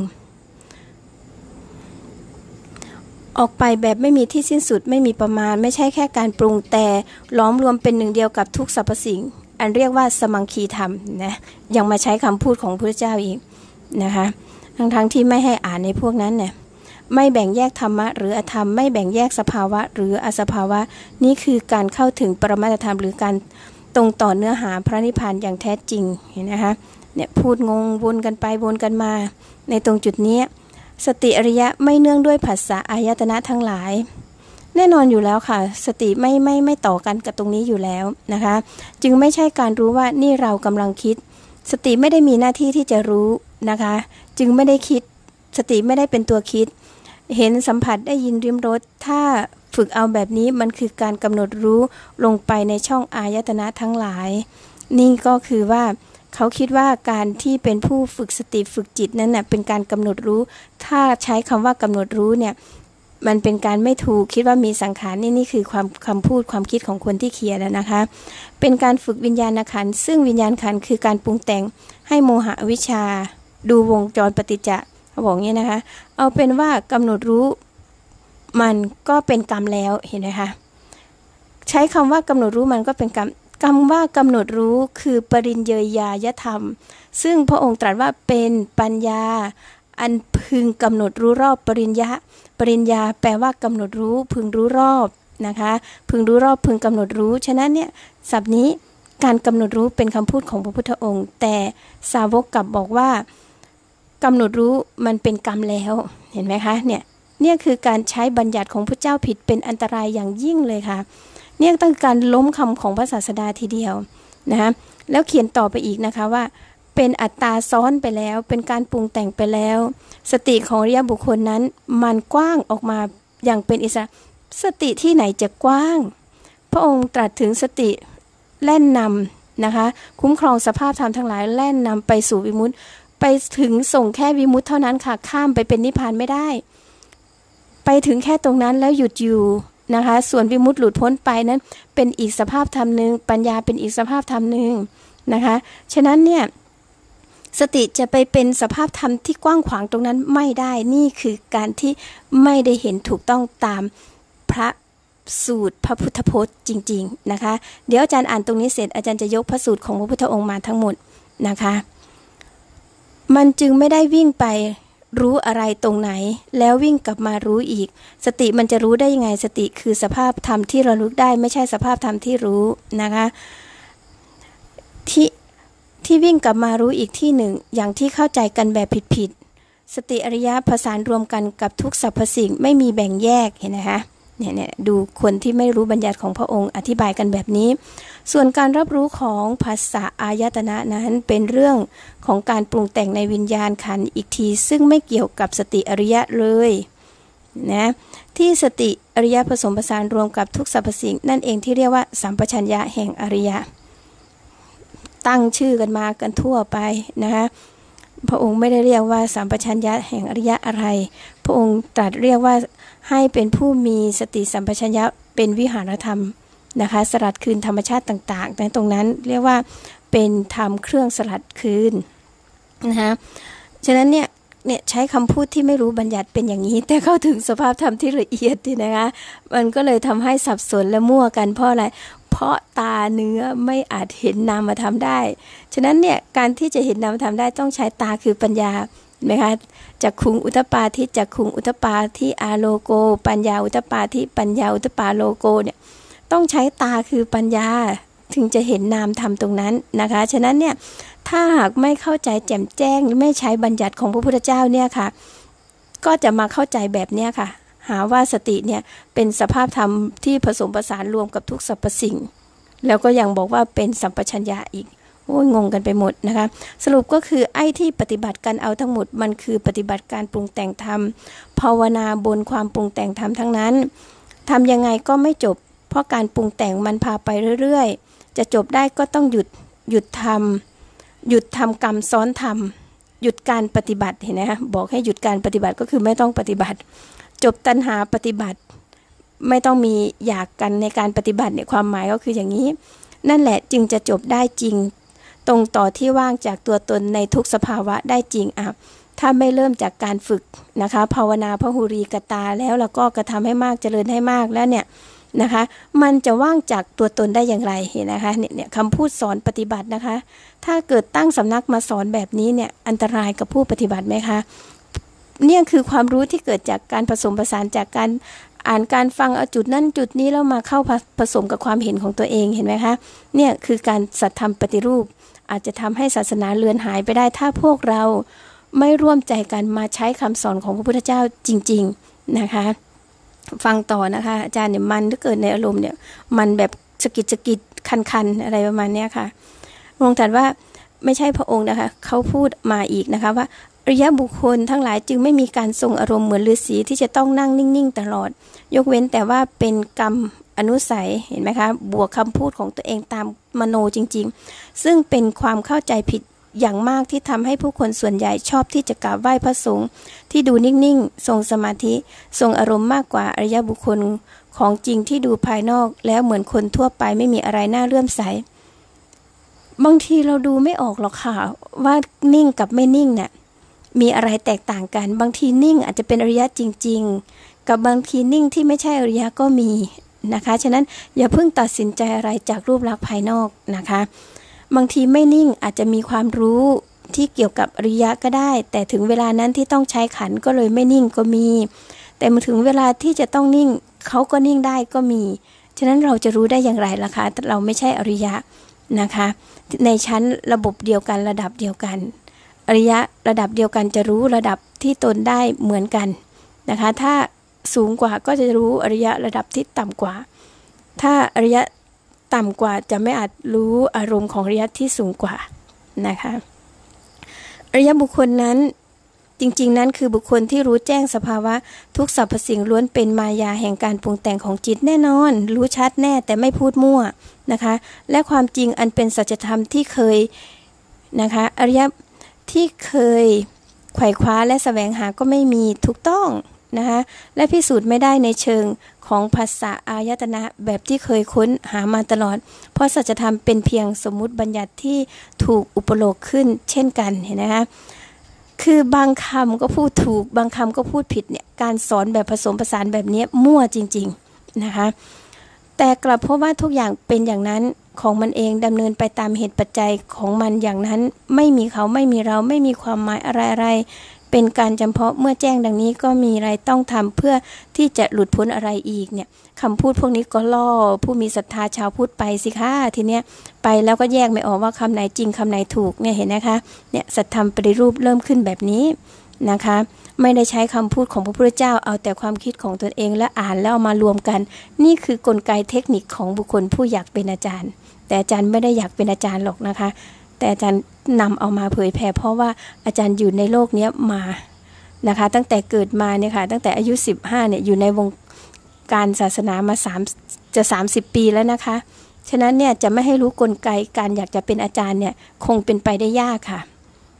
Speaker 1: ออกไปแบบไม่มีที่สิ้นสุดไม่มีประมาณไม่ใช่แค่การปรุงแต่ล้อมรวมเป็นหนึ่งเดียวกับทุกสรรพสิ่งอันเรียกว่าสมังคีธรรมนะยังมาใช้คำพูดของพระเจ้าอีกนะคะทั้งที่ไม่ให้อ่านในพวกนั้นเนี่ยไม่แบ่งแยกธรรมะหรืออธรรมไม่แบ่งแยกสภาวะหรืออสภาวะนี่คือการเข้าถึงปรมัตถธรรมหรือการตรงต่อเนื้อหาพระนิพพานอย่างแท้จริงเห็นนะคะเนี่ยพูดงงวนกันไปวนกันมาในตรงจุดนี้สติอริยะไม่เนื่องด้วยผัสสะอายตนะทั้งหลายแน่นอนอยู่แล้วค่ะสติไม่ต่อกันกับตรงนี้อยู่แล้วนะคะจึงไม่ใช่การรู้ว่านี่เรากำลังคิดสติไม่ได้มีหน้าที่ที่จะรู้นะคะจึงไม่ได้คิดสติไม่ได้เป็นตัวคิดเห็นสัมผัสได้ยินริมรสถ้าฝึกเอาแบบนี้มันคือการกำหนดรู้ลงไปในช่องอายตนะทั้งหลายนี่ก็คือว่าเขาคิดว่าการที่เป็นผู้ฝึกสติฝึกจิตนั้นน่ะเป็นการกำหนดรู้ถ้าใช้คำว่ากำหนดรู้เนี่ยมันเป็นการไม่ถูกคิดว่ามีสังขารนี่คือคำพูดความคิดของคนที่เขียนนะคะเป็นการฝึกวิญญาณขันธ์ซึ่งวิญญาณขันธ์คือการปรุงแต่งให้โมหะวิชาดูวงจรปฏิจจ์เขาบอกงี้นะคะเอาเป็นว่ากำหนดรู้มันก็เป็นกรรมแล้วเห็นไหมคะใช้คำว่ากำหนดรู้มันก็เป็นกรรมว่ากำหนดรู้คือปริญเยยายธรรมซึ่งพระองค์ตรัสว่าเป็นปัญญาอันพึงกำหนดรู้รอบปริญญาแปลว่ากำหนดรู้พึงรู้รอบนะคะพึงรู้รอบพึงกำหนดรู้ฉะนั้นเนี่ยศัพท์นี้การกำหนดรู้เป็นคำพูดของพระพุทธองค์แต่สาวกกลับบอกว่ากำหนดรู้มันเป็นกรรมแล้วเห็นไหมคะเนี่ยคือการใช้บัญญัติของพระเจ้าผิดเป็นอันตรายอย่างยิ่งเลยค่ะเนี่ยต้องการล้มคำของพระศาสดาทีเดียวนะคะแล้วเขียนต่อไปอีกนะคะว่าเป็นอัตตาซ้อนไปแล้วเป็นการปรุงแต่งไปแล้วสติของอริยบุคคลนั้นมันกว้างออกมาอย่างเป็นอิสระสติที่ไหนจะกว้างพระองค์ตรัสถึงสติแล่นนำนะคะคุ้มครองสภาพธรรมทั้งหลายแล่นนำไปสู่วิมุตติไปถึงส่งแค่วิมุตติเท่านั้นค่ะข้ามไปเป็นนิพพานไม่ได้ไปถึงแค่ตรงนั้นแล้วหยุดอยู่นะคะส่วนวิมุตติหลุดพ้นไปนั้นเป็นอีกสภาพธรรมนึงปัญญาเป็นอีกสภาพธรรมนึงนะคะฉะนั้นเนี่ยสติจะไปเป็นสภาพธรรมที่กว้างขวางตรงนั้นไม่ได้นี่คือการที่ไม่ได้เห็นถูกต้องตามพระสูตรพระพุทธพจน์จริงๆนะคะเดี๋ยวอาจารย์อ่านตรงนี้เสร็จอาจารย์จะยกพระสูตรของพระพุทธองค์มาทั้งหมดนะคะมันจึงไม่ได้วิ่งไปรู้อะไรตรงไหนแล้ววิ่งกลับมารู้อีกสติมันจะรู้ได้ยังไงสติคือสภาพธรรมที่ระลึกได้ไม่ใช่สภาพธรรมที่รู้นะคะที่วิ่งกลับมารู้อีกที่หนึ่งอย่างที่เข้าใจกันแบบผิดๆสติอริยะผสานรวมกันกับทุกสรรพสิ่งไม่มีแบ่งแยกเห็นไหมคะเนี่ยดูคนที่ไม่รู้บัญญัติของพระองค์อธิบายกันแบบนี้ส่วนการรับรู้ของภาษาอายตนะนั้นเป็นเรื่องของการปรุงแต่งในวิญญาณขันธ์อีกทีซึ่งไม่เกี่ยวกับสติอริยะเลยนะที่สติอริยะผสมผสานรวมกับทุกสรรพสิ่งนั่นเองที่เรียกว่าสัมปชัญญะแห่งอริยะตั้งชื่อกันมากันทั่วไปนะคะพระองค์ไม่ได้เรียกว่าสัมปชัญญะแห่งอริยะอะไรพระองค์ตรัสเรียกว่าให้เป็นผู้มีสติสัมปชัญญะเป็นวิหารธรรมนะคะสลัดคืนธรรมชาติต่างๆแต่ตรงนั้นเรียกว่าเป็นธรรมเครื่องสลัดคืนนะคะฉะนั้นเนี่ยใช้คำพูดที่ไม่รู้บัญญัติเป็นอย่างนี้แต่เข้าถึงสภาพธรรมที่ละเอียดดีนะคะมันก็เลยทำให้สับสนและมั่วกันเพราะอะไรเพราะตาเนื้อไม่อาจเห็นนามธรรมได้ฉะนั้นเนี่ยการที่จะเห็นนามธรรมได้ต้องใช้ตาคือปัญญาเห็นไหมคะจักขุงอุทธปาทิจักขุงอุทธปาทิอาโลโกปัญญาอุทธปาทิปัญญาอุทธปาโลโกเนี่ยต้องใช้ตาคือปัญญาถึงจะเห็นนามธรรมตรงนั้นนะคะฉะนั้นเนี่ยถ้าหากไม่เข้าใจแจ่มแจ้งไม่ใช้บัญญัติของพระพุทธเจ้าเนี่ยค่ะก็จะมาเข้าใจแบบเนี้ยค่ะหาว่าสติเนี่ยเป็นสภาพธรรมที่ผสมผสานรวมกับทุกสรรพสิ่งแล้วก็ยังบอกว่าเป็นสัมปชัญญะอีกโอ้ยงงกันไปหมดนะคะสรุปก็คือไอ้ที่ปฏิบัติกันเอาทั้งหมดมันคือปฏิบัติการปรุงแต่งธรรมภาวนาบนความปรุงแต่งธรรมทั้งนั้นทำยังไงก็ไม่จบเพราะการปรุงแต่งมันพาไปเรื่อยๆจะจบได้ก็ต้องหยุดทำกรรมซ้อนทำหยุดการปฏิบัติเห็นไหมคะบอกให้หยุดการปฏิบัติก็คือไม่ต้องปฏิบัติจบตัณหาปฏิบัติไม่ต้องมีอยากกันในการปฏิบัติเนี่ยความหมายก็คืออย่างนี้นั่นแหละจึงจะจบได้จริงตรงต่อที่ว่างจากตัวตนในทุกสภาวะได้จริงถ้าไม่เริ่มจากการฝึกนะคะภาวนาพหุรีกตาแล้วก็กระทำให้มากเจริญให้มากแล้วเนี่ยนะคะมันจะว่างจากตัวตนได้อย่างไรเห็นนะคะเนี่ยคำพูดสอนปฏิบัตินะคะถ้าเกิดตั้งสำนักมาสอนแบบนี้เนี่ยอันตรายกับผู้ปฏิบัติไหมคะเนี่ยคือความรู้ที่เกิดจากการผสมผสานจากการอ่านการฟังเอาจุดนั้นจุดนี้แล้วมาเข้าผสมกับความเห็นของตัวเองเห็นไหมคะเนี่ยคือการสัตธรรมปฏิรูปอาจจะทำให้ศาสนาเลือนหายไปได้ถ้าพวกเราไม่ร่วมใจกันมาใช้คำสอนของพระพุทธเจ้าจริงๆนะคะฟังต่อนะคะอาจารย์เนี่ยมันถ้าเกิดในอารมณ์เนี่ยมันแบบสะกิดคันอะไรประมาณนี้ค่ะพระองค์ตรัสว่าไม่ใช่พระองค์นะคะเขาพูดมาอีกนะคะว่าอริยบุคคลทั้งหลายจึงไม่มีการทรงอารมณ์เหมือนฤาษีที่จะต้องนั่งนิ่งๆตลอดยกเว้นแต่ว่าเป็นกรรมอนุสัยเห็นไหมคะบวกคำพูดของตัวเองตามมโนจริงๆซึ่งเป็นความเข้าใจผิดอย่างมากที่ทำให้ผู้คนส่วนใหญ่ชอบที่จะกราบไหว้พระสงฆ์ที่ดูนิ่งๆทรงสมาธิทรงอารมณ์มากกว่าอริยบุคคลของจริงที่ดูภายนอกแล้วเหมือนคนทั่วไปไม่มีอะไรน่าเลื่อมใสบางทีเราดูไม่ออกหรอกค่ะว่านิ่งกับไม่นิ่งเนี่ยมีอะไรแตกต่างกันบางทีนิ่งอาจจะเป็นอริยะจริงๆกับบางทีนิ่งที่ไม่ใช่อริยะก็มีนะคะฉะนั้นอย่าเพิ่งตัดสินใจอะไรจากรูปลักษณ์ภายนอกนะคะบางทีไม่นิ่งอาจจะมีความรู้ที่เกี่ยวกับอริยะก็ได้แต่ถึงเวลานั้นที่ต้องใช้ขันก็เลยไม่นิ่งก็มีแต่มาถึงเวลาที่จะต้องนิ่งเขาก็นิ่งได้ก็มีฉะนั้นเราจะรู้ได้อย่างไรล่ะคะเราไม่ใช่อริยะนะคะในชั้นระบบเดียวกันระดับเดียวกันอริยะระดับเดียวกันจะรู้ระดับที่ตนได้เหมือนกันนะคะถ้าสูงกว่าก็จะรู้อริยะระดับที่ต่ำกว่าถ้าอริยะต่ำกว่าจะไม่อาจรู้อารมณ์ของอริยะที่สูงกว่านะคะอริยบุคคลนั้นจริงๆนั้นคือบุคคลที่รู้แจ้งสภาวะทุกสรรพสิ่งล้วนเป็นมายาแห่งการปรุงแต่งของจิตแน่นอนรู้ชัดแน่แต่ไม่พูดมั่วนะคะและความจริงอันเป็นสัจธรรมที่เคยนะคะอริยที่เคยไขว่คว้าและแสวงหาก็ไม่มีถูกต้องนะคะและพิสูจน์ไม่ได้ในเชิงของภาษาอายตนะแบบที่เคยค้นหามาตลอดเพราะสัจธรรมเป็นเพียงสมมุติบัญญัติที่ถูกอุปโลกขึ้นเช่นกันเห็นนะคะคือบางคำก็พูดถูกบางคำก็พูดผิดเนี่ยการสอนแบบผสมผสานแบบนี้มั่วจริงๆนะคะแต่กลับพบว่าทุกอย่างเป็นอย่างนั้นของมันเองดำเนินไปตามเหตุปัจจัยของมันอย่างนั้นไม่มีเขาไม่มีเราไม่มีความหมายอะไรๆเป็นการจำเพาะเมื่อแจ้งดังนี้ก็มีอะไรต้องทำเพื่อที่จะหลุดพ้นอะไรอีกเนี่ยคำพูดพวกนี้ก็ล่อผู้มีศรัทธาชาวพุทธไปสิคะทีเนี้ยไปแล้วก็แยกไม่ออกว่าคำไหนจริงคำไหนถูกเนี่ยเห็นนะคะเนี่ยสัทธรรมปฏิรูปเริ่มขึ้นแบบนี้นะคะไม่ได้ใช้คำพูดของพระพุทธเจ้าเอาแต่ความคิดของตนเองและอ่านแล้วเอามารวมกันนี่คือกลไกเทคนิคของบุคคลผู้อยากเป็นอาจารย์แต่อาจารย์ไม่ได้อยากเป็นอาจารย์หรอกนะคะแต่อาจารย์นำเอามาเผยแผ่เพราะว่าอาจารย์อยู่ในโลกนี้มานะคะตั้งแต่เกิดมาเนี่ยค่ะตั้งแต่อายุ15เนี่ยอยู่ในวงการศาสนามา30 ปีแล้วนะคะฉะนั้นเนี่ยจะไม่ให้รู้กลไกการอยากจะเป็นอาจารย์เนี่ยคงเป็นไปได้ยากค่ะ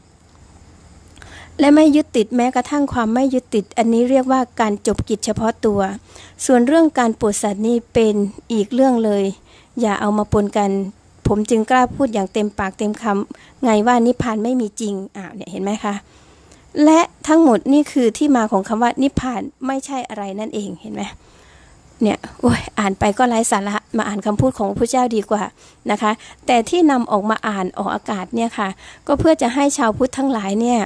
Speaker 1: และไม่ยึดติดแม้กระทั่งความไม่ยึดติดอันนี้เรียกว่าการจบกิจเฉพาะตัวส่วนเรื่องการโปรดสัตว์นี่เป็นอีกเรื่องเลยอย่าเอามาปนกันผมจึงกล้าพูดอย่างเต็มปากเต็มคำไงว่านิพพานไม่มีจริงเนี่ยเห็นไหมคะและทั้งหมดนี่คือที่มาของคำว่านิพพานไม่ใช่อะไรนั่นเองเห็นไหมเนี่ยโอ้ยอ่านไปก็ไร้สาระมาอ่านคำพูดของพระพุทธเจ้าดีกว่านะคะแต่ที่นำออกมาอ่านออกอากาศเนี่ยค่ะก็เพื่อจะให้ชาวพุทธทั้งหลายเนี่ย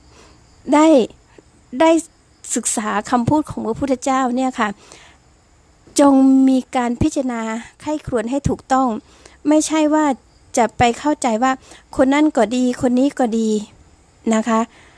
Speaker 1: ได้ศึกษาคำพูดของพระพุทธเจ้าเนี่ยค่ะจงมีการพิจารณาไข้ครวญให้ถูกต้องไม่ใช่ว่าจะไปเข้าใจว่าคนนั้นก็ดีคนนี้ก็ดีนะคะ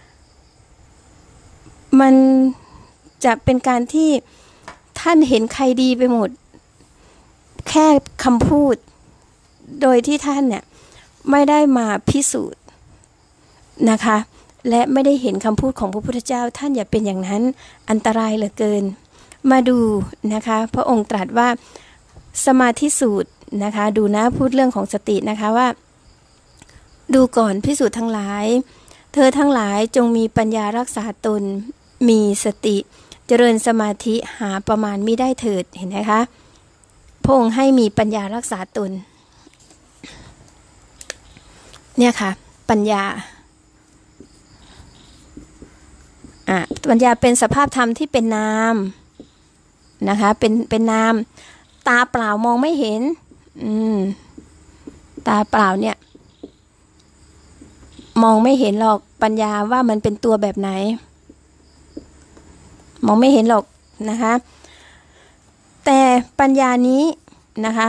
Speaker 1: มันจะเป็นการที่ท่านเห็นใครดีไปหมดแค่คำพูดโดยที่ท่านเนี่ยไม่ได้มาพิสูจน์นะคะและไม่ได้เห็นคำพูดของพระพุทธเจ้าท่านอย่าเป็นอย่างนั้นอันตรายเหลือเกินมาดูนะคะพระองค์ตรัสว่าสมาธิสูตรนะคะดูนะพูดเรื่องของสตินะคะว่าดูก่อนภิกษุทั้งหลายเธอทั้งหลายจงมีปัญญารักษาตนมีสติเจริญสมาธิหาประมาณมิได้เถิดเห็นไหมคะพระองค์ให้มีปัญญารักษาตนเนี่ยค่ะปัญญาปัญญาเป็นสภาพธรรมที่เป็นนามนะคะเป็นนามตาเปล่ามองไม่เห็นตาเปล่าเนี่ยมองไม่เห็นหรอกปัญญาว่ามันเป็นตัวแบบไหนมองไม่เห็นหรอกนะคะแต่ปัญญานี้นะคะ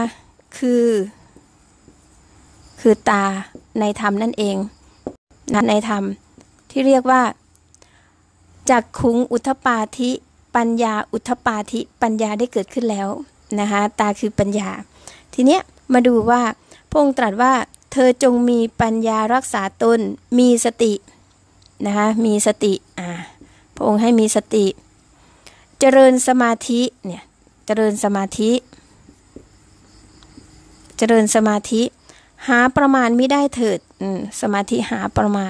Speaker 1: คือตาในธรรมนั่นเองนะในธรรมที่เรียกว่าจักขุงอุทธปาธิปัญญาอุทธปาธิปัญญาได้เกิดขึ้นแล้วนะคะตาคือปัญญาทีเนี้ยมาดูว่าพระองค์ตรัสว่าเธอจงมีปัญญารักษาตนมีสตินะคะมีสติพระองค์ให้มีสติเจริญสมาธิเนี่ยเจริญสมาธิหาประมาณไม่ได้เถิดสมาธิหาประมาณ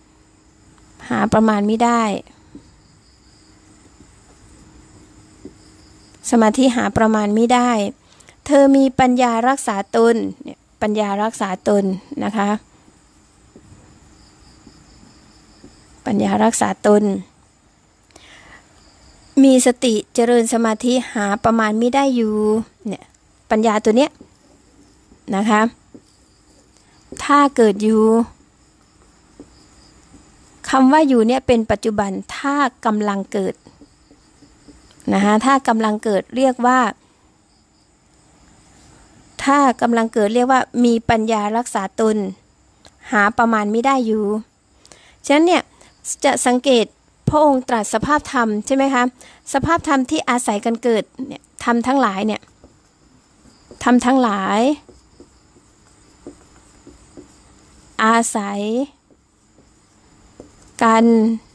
Speaker 1: ไม่ได้สมาธิหาประมาณไม่ได้เธอมีปัญญารักษาตนเนี่ยปัญญารักษาตนนะคะปัญญารักษาตนมีสติเจริญสมาธิหาประมาณไม่ได้อยู่เนี่ยปัญญาตัวเนี้ยนะคะถ้าเกิดอยู่คำว่าอยู่เนี่ยเป็นปัจจุบันถ้ากำลังเกิดนะคะถ้ากำลังเกิดเรียกว่ามีปัญญารักษาตนหาประมาณไม่ได้อยู่ฉะนั้นเนี่ยจะสังเกตพระองค์ตรัสสภาพธรรมใช่ไหมคะสภาพธรรมที่อาศัยกันเกิดเนี่ยธรรมทั้งหลายเนี่ยธรรมทั้งหลายอาศัยกัน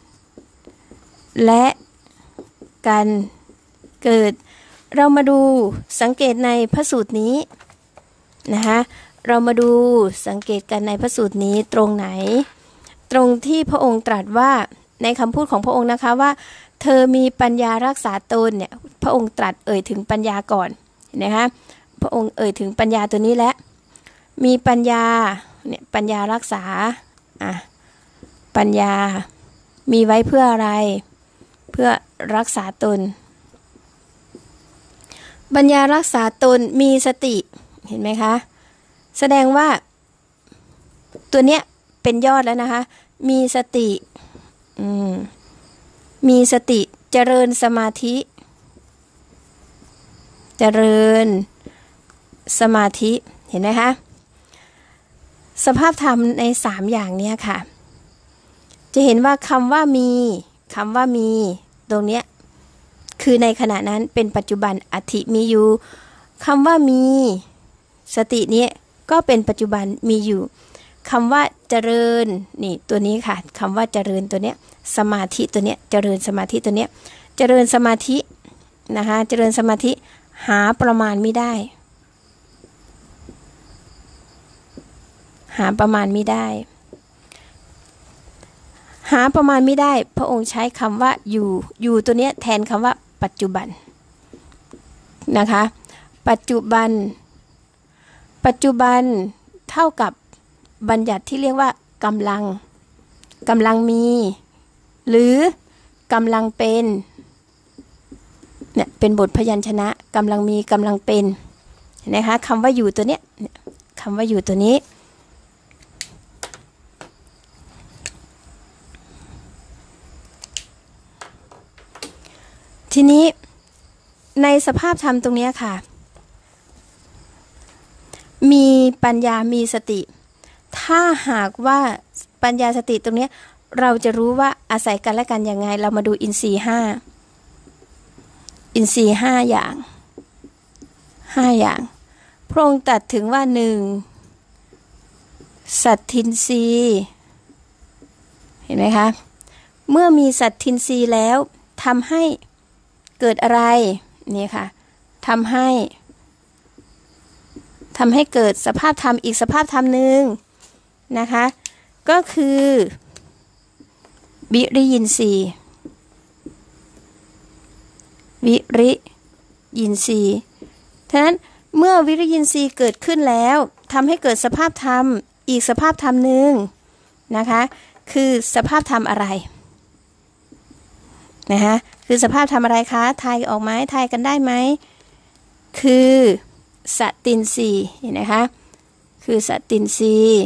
Speaker 1: และกันเกิดเรามาดูสังเกตในพระสูตรนี้นะคะเรามาดูสังเกตกันในพระสูตรนี้ตรงไหนตรงที่พระองค์ตรัสว่าในคำพูดของพระองค์นะคะว่าเธอมีปัญญารักษาตนเนี่ยพระองค์ตรัสถึงปัญญาก่อนนะคะพระองค์ถึงปัญญาตัวนี้และมีปัญญาเนี่ยปัญญารักษาปัญญามีไว้เพื่ออะไรเพื่อรักษาตนปัญญารักษาตนมีสติเห็นไหมคะแสดงว่าตัวเนี้ยเป็นยอดแล้วนะคะมีสติมีสติเจริญสมาธิเจริญสมาธิเห็นไหมคะสภาพธรรมใน3อย่างนี้ค่ะจะเห็นว่าคำว่ามีตรงเนี้ยคือในขณะนั้นเป็นปัจจุบันอธิมีอยู่คำว่ามีสตินี้ก็เป็นปัจจุบันมีอยู่คำว่าเจริญนี่ตัวนี้ค่ะคำว่าเจริญตัวเนี้ยสมาธิตัวเนี้ยเจริญสมาธิตัวเนี้ยเจริญสมาธินะคะเจริญสมาธิหาประมาณไม่ได้หาประมาณไม่ได้หาประมาณไม่ได้พระองค์ใช้คำว่าอยู่ตัวเนี้ยแทนคำว่าปัจจุบันนะคะปัจจุบันเท่ากับบัญญัติที่เรียกว่ากำลังมีหรือกำลังเป็นเนี่ยเป็นบทพยัญชนะกำลังมีกำลังเป็นเห็นไหมคะคำว่าอยู่ตัวเนี้ยคำว่าอยู่ตัวนี้ทีนี้ในสภาพธรรมตรงนี้ค่ะมีปัญญามีสติถ้าหากว่าปัญญาสติตรงนี้เราจะรู้ว่าอาศัยกันและกันยังไงเรามาดูอินทรีย์5อย่างพระองค์ตรัสถึงว่า1สัตทินทรีย์เห็นไหมคะเมื่อมีสัตทินทรีย์แล้วทำให้เกิดอะไรนี่ค่ะทำให้เกิดสภาพธรรมอีกสภาพธรรมหนึ่งนะคะก็คือวิริยินทรีย์ฉะนั้นเมื่อวิริยินทรีย์เกิดขึ้นแล้วทำให้เกิดสภาพธรรมอีกสภาพธรรมหนึ่งนะคะคือสภาพธรรมอะไรนะคะคือสภาพธรรมอะไรคะทายออกไหมทายกันได้ไหมคือสตินทรีย์เห็นไหมคะคือสตินทรีย์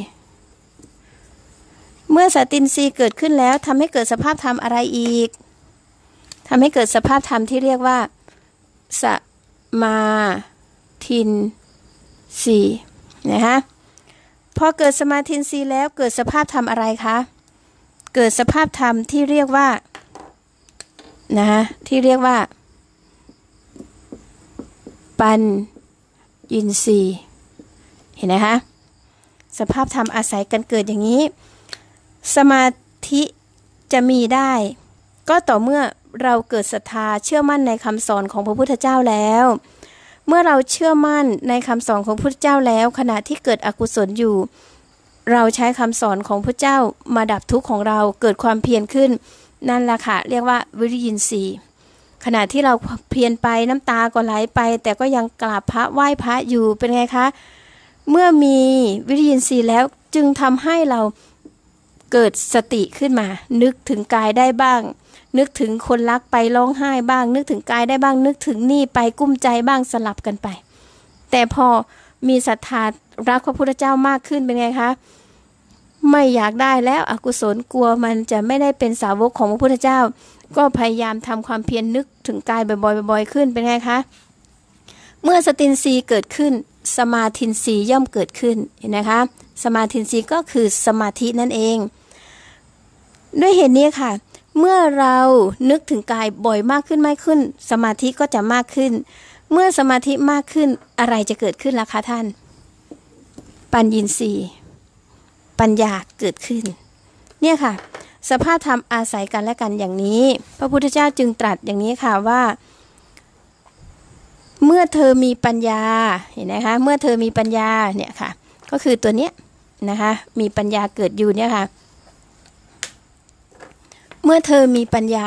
Speaker 1: เมื่อสตินทรีย์เกิดขึ้นแล้วทำให้เกิดสภาพธรรมอะไรอีกทำให้เกิดสภาพธรรมที่เรียกว่าสมาทินทรีย์นะคะพอเกิดสมาทินทรีย์แล้วเกิดสภาพธรรมอะไรคะเกิดสภาพธรรมที่เรียกว่าที่เรียกว่าปัญญินทรีย์เห็นไหมคะสภาพธรรมอาศัยกันเกิดอย่างนี้สมาธิจะมีได้ก็ต่อเมื่อเราเกิดศรัทธาเชื่อมั่นในคำสอนของพระพุทธเจ้าแล้วเมื่อเราเชื่อมั่นในคำสอนของพระพุทธเจ้าแล้วขณะที่เกิดอกุศลอยู่เราใช้คำสอนของพระเจ้ามาดับทุกข์ของเราเกิดความเพียรขึ้นนั่นแหละค่ะเรียกว่าวิริยินทรีย์ขณะที่เราเพียรไปน้ำตาก็ไหลไปแต่ก็ยังกราบพระไหว้พระอยู่เป็นไงคะเมื่อมีวิริยินทรีย์แล้วจึงทำให้เราเกิดสติขึ้นมานึกถึงกายได้บ้างนึกถึงคนรักไปร้องไห้บ้างนึกถึงกายได้บ้างนึกถึงหนี้ไปกุ้มใจบ้างสลับกันไปแต่พอมีศรัทธารักพระพุทธเจ้ามากขึ้นเป็นไงคะไม่อยากได้แล้วอกุศลกลัวมันจะไม่ได้เป็นสาวกของพระพุทธเจ้าก็พยายามทำความเพียรนึกถึงกายบ่อยๆขึ้นเป็นไงคะเมื่อสตินทรีย์เกิดขึ้นสมาทินทรีย์ย่อมเกิดขึ้นเห็นไหมคะสมาทินทรีย์ก็คือสมาธินั่นเองด้วยเหตุนี้ค่ะเมื่อเรานึกถึงกายบ่อยมากขึ้นสมาธิก็จะมากขึ้นเมื่อสมาธิมากขึ้นอะไรจะเกิดขึ้นล่ะคะท่านปัญญีสีปัญญาเกิดขึ้นเนี่ยค่ะสภาพธรรมอาศัยกันและกันอย่างนี้พระพุทธเจ้าจึงตรัสอย่างนี้ค่ะว่าเมื่อเธอมีปัญญาเห็นไหมคะเมื่อเธอมีปัญญาเนี่ยค่ะก็คือตัวเนี้ยนะคะมีปัญญาเกิดอยู่เนี่ยค่ะเมื่อเธอมีปัญญา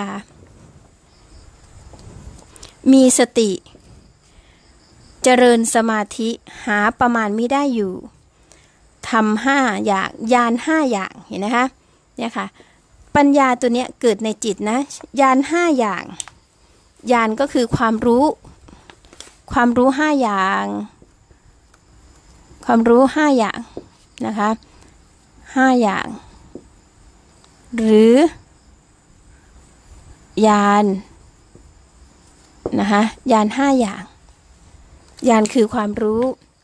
Speaker 1: มีสติเจริญสมาธิหาประมาณไม่ได้อยู่ทำ5 อย่างญาณ5 อย่างเห็นนะคะเนี่ยค่ะปัญญาตัวเนี้ยเกิดในจิตนะญาณ5 อย่างญาณก็คือความรู้5 อย่างความรู้5 อย่างนะคะ5 อย่างหรือญาณนะคะญาณ5 อย่างญาณคือความรู้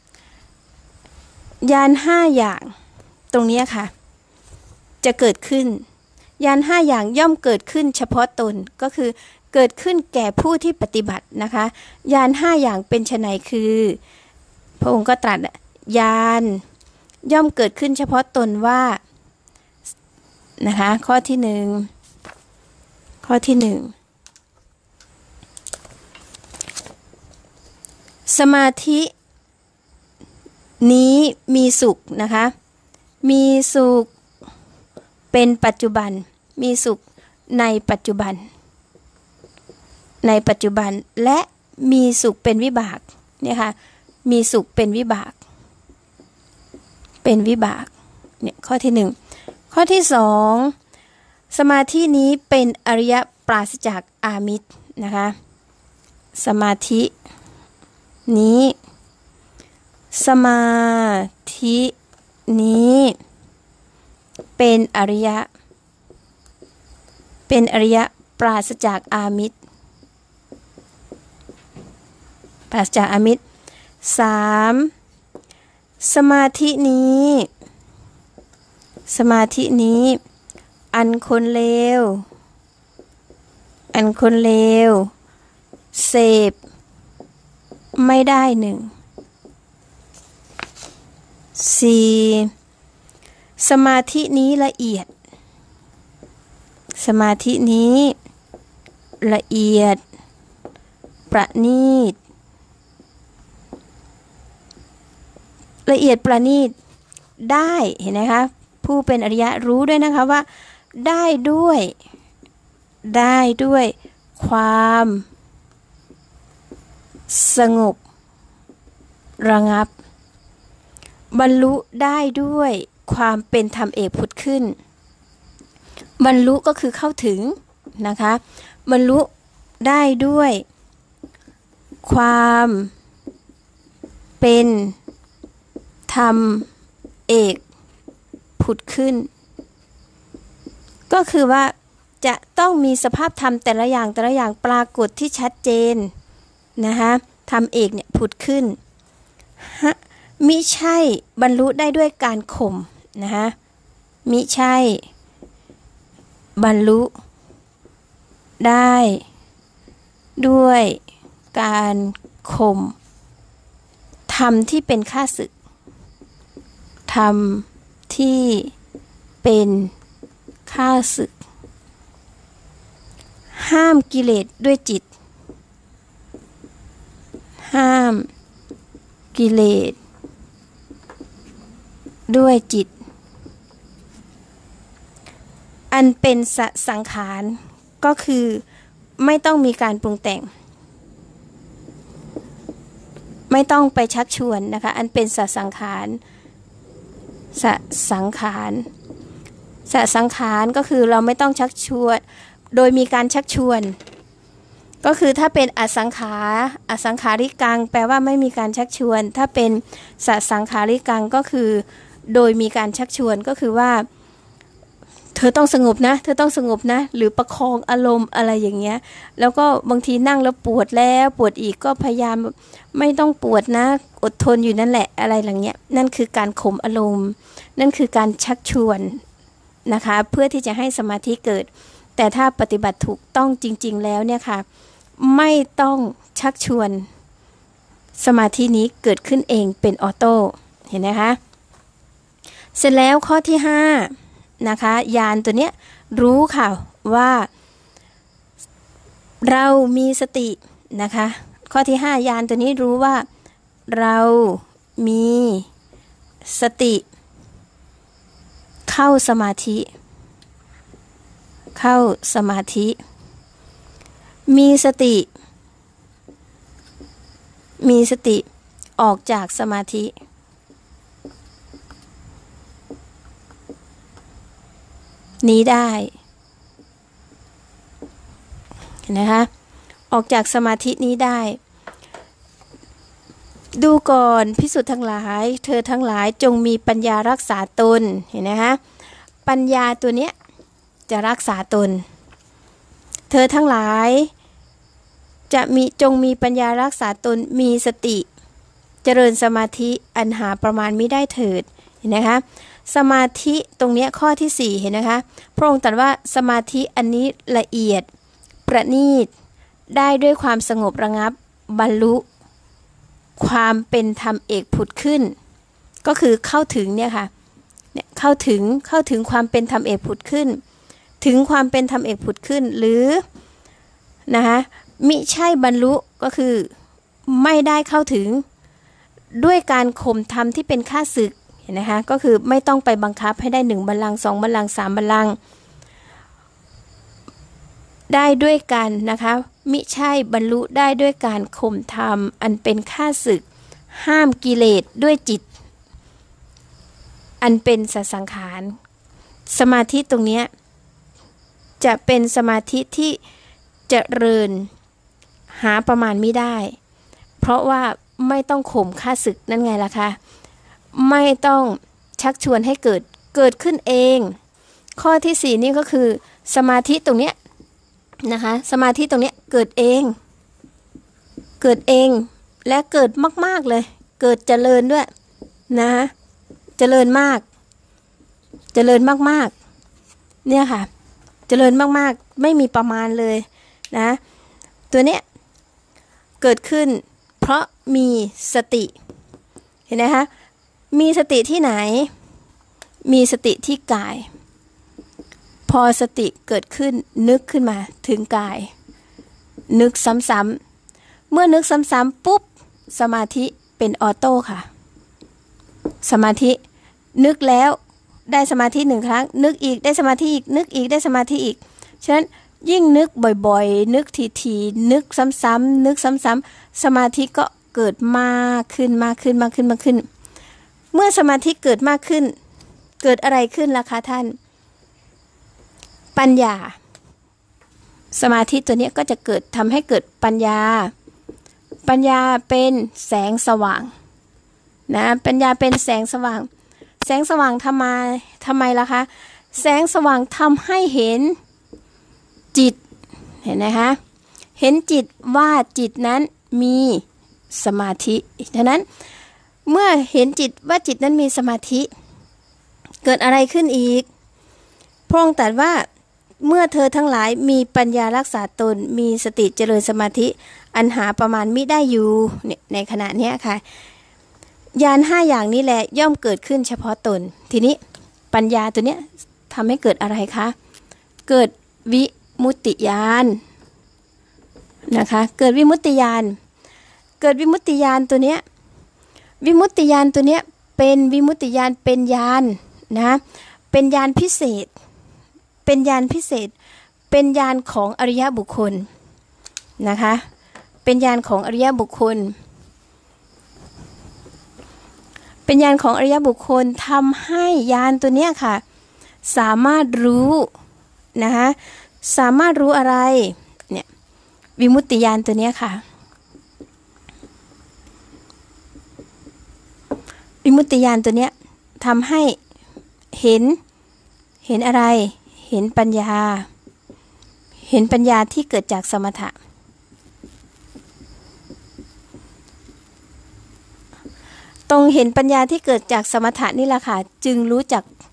Speaker 1: ญาณ5 อย่างตรงนี้ค่ะจะเกิดขึ้นญาณ5 อย่างย่อมเกิดขึ้นเฉพาะตนก็คือเกิดขึ้นแก่ผู้ที่ปฏิบัตินะคะญาณ5 อย่างเป็นไฉนคือพระองค์ก็ตรัสญาณย่อมเกิดขึ้นเฉพาะตนว่านะคะข้อที่ 1สมาธินี้มีสุขนะคะมีสุขเป็นปัจจุบันมีสุขในปัจจุบันและมีสุขเป็นวิบากเนี่ยค่ะมีสุขเป็นวิบากเนี่ยข้อที่ 1ข้อที่ 2สมาธินี้เป็นอริยปราศจากอามิตรนะคะสมาธินี้เป็นอริยปราศจากอามิตร3สมาธินี้อันคนเลวเสพไม่ได้ 4สมาธินี้ละเอียดประณีตได้เห็นไหมคะผู้เป็นอริยะรู้ด้วยนะคะว่าได้ด้วยความสงบระงับบรรลุได้ด้วยความเป็นธรรมเอกผุดขึ้นบรรลุก็คือเข้าถึงนะคะบรรลุได้ด้วยความเป็นธรรมเอกผุดขึ้นก็คือว่าจะต้องมีสภาพธรรมแต่ละอย่างปรากฏที่ชัดเจนนะคะธรรมเอกเนี่ยผุดขึ้นมิใช่บรรลุได้ด้วยการข่มนะคะมิใช่บรรลุได้ด้วยการข่มธรรมที่เป็นข้าศึกธรรมที่เป็นข้าศึกห้ามกิเลสด้วยจิตห้ามกิเลสด้วยจิตอันเป็นสังขารก็คือไม่ต้องมีการปรุงแต่งไม่ต้องไปชักชวนนะคะอันเป็นสังขารก็คือเราไม่ต้องชักชวนโดยมีการชักชวนก็คือถ้าเป็นอสังขาริกังแปลว่าไม่มีการชักชวนถ้าเป็นสังขาริกังก็คือโดยมีการชักชวนก็คือว่าเธอต้องสงบนะหรือประคองอารมณ์อะไรอย่างเงี้ยแล้วก็บางทีนั่งแล้วปวดอีกก็พยายามไม่ต้องปวดนะอดทนอยู่นั่นแหละอะไรอย่างเงี้ยนั่นคือการข่มอารมณ์นั่นคือการชักชวนนะคะเพื่อที่จะให้สมาธิเกิดแต่ถ้าปฏิบัติถูกต้องจริงๆแล้วเนี่ยค่ะไม่ต้องชักชวนสมาธินี้เกิดขึ้นเองเป็นออโต้เห็นไหมคะเสร็จแล้วข้อที่5นะคะญาณตัวเนี้ยรู้ค่ะว่าเรามีสตินะคะข้อที่5ญาณตัวนี้รู้ว่าเรามีสติเข้าสมาธิมีสติออกจากสมาธินี้ได้เห็นไหมคะออกจากสมาธินี้ได้ดูก่อนภิกษุทั้งหลายเธอทั้งหลายจงมีปัญญารักษาตนเห็นไหมคะปัญญาตัวเนี้ยจะรักษาตนเธอทั้งหลายจงมีปัญญารักษาตนมีสติเจริญสมาธิอันหาประมาณมิได้เถิดเห็นไหมคะสมาธิตรงเนี้ยข้อที่4เห็นนะคะพระองค์ตรัสว่าสมาธิอันนี้ละเอียดประณีตได้ด้วยความสงบระงับบรรลุความเป็นธรรมเอกผุดขึ้นก็คือเข้าถึงเนี่ยค่ะเนี่ยเข้าถึงความเป็นธรรมเอกผุดขึ้นถึงความเป็นธรรมเอกผุดขึ้นหรือนะคะมิใช่บรรลุก็คือไม่ได้เข้าถึงด้วยการข่มธรรมที่เป็นข้าศึกเห็นนะคะก็คือไม่ต้องไปบังคับให้ได้1บัลลังก์2บัลลังก์3บัลลังก์ได้ด้วยกันนะคะมิใช่บรรลุได้ด้วยการข่มธรรมอันเป็นข้าศึกห้ามกิเลสด้วยจิตอันเป็นสังขารสมาธิตรงนี้จะเป็นสมาธิที่เจริญหาประมาณไม่ได้เพราะว่าไม่ต้องข่มข้าศึกนั่นไงล่ะคะไม่ต้องชักชวนให้เกิดขึ้นเองข้อที่4นี่ก็คือสมาธิตรงเนี้ยนะคะสมาธิตรงเนี้ยเกิดเองและเกิดมากๆเลยเกิดเจริญด้วยนะคะเจริญมากเนี่ยค่ะเจริญมากๆไม่มีประมาณเลยนะตัวเนี้ยเกิดขึ้นเพราะมีสติเห็นไหมคะมีสติที่ไหนมีสติที่กายพอสติเกิดขึ้นนึกขึ้นมาถึงกายนึกซ้ำๆเมื่อนึกซ้ำๆปุ๊บสมาธิเป็นออโต้ค่ะสมาธินึกแล้วได้สมาธิ1ครั้งนึกอีกได้สมาธิอีกนึกอีกได้สมาธิอีกฉะนั้นยิ่งนึกบ่อยๆนึกทีๆนึกซ้ำๆนึกซ้ำๆสมาธิก็เกิดมากขึ้นเมื่อสมาธิเกิดมากขึ้นเกิดอะไรขึ้นล่ะคะท่านปัญญาสมาธิตัวนี้ก็จะเกิดทำให้เกิดปัญญาเป็นแสงสว่างนะปัญญาเป็นแสงสว่างทำไมล่ะคะแสงสว่างทำให้เห็นจิตเห็นไหมคะเห็นจิตว่าจิตนั้นมีสมาธิฉะนั้นเมื่อเห็นจิตว่าจิตนั้นมีสมาธิเกิดอะไรขึ้นอีกพระองค์ตรัสว่าเมื่อเธอทั้งหลายมีปัญญารักษาตนมีสติเจริญสมาธิอันหาประมาณมิได้อยู่เนี่ยในขณะนี้ค่ะญาณ5อย่างนี้แหละย่อมเกิดขึ้นเฉพาะตนทีนี้ปัญญาตัวเนี้ยทำให้เกิดอะไรคะเกิดวิมุตติญาณนะคะเกิดวิมุตติญาณตัวเนี้ยวิมุตติญาณตัวเนี้ยเป็นวิมุตติญาณเป็นญาณนะเป็นญาณพิเศษเป็นญาณของอริยบุคคลนะคะเป็นญาณของอริยบุคคลทำให้ญาณตัวเนี้ยค่ะสามารถรู้นะคะสามารถรู้อะไรเนี่ยวิมุตติญาณตัวเนี้ยค่ะวิมุตติญาณตัวเนี้ยทำให้เห็นอะไรเห็นปัญญาที่เกิดจากสมถะตรงเห็นปัญญาที่เกิดจากสมถะนี่แหละค่ะจึงรู้จัก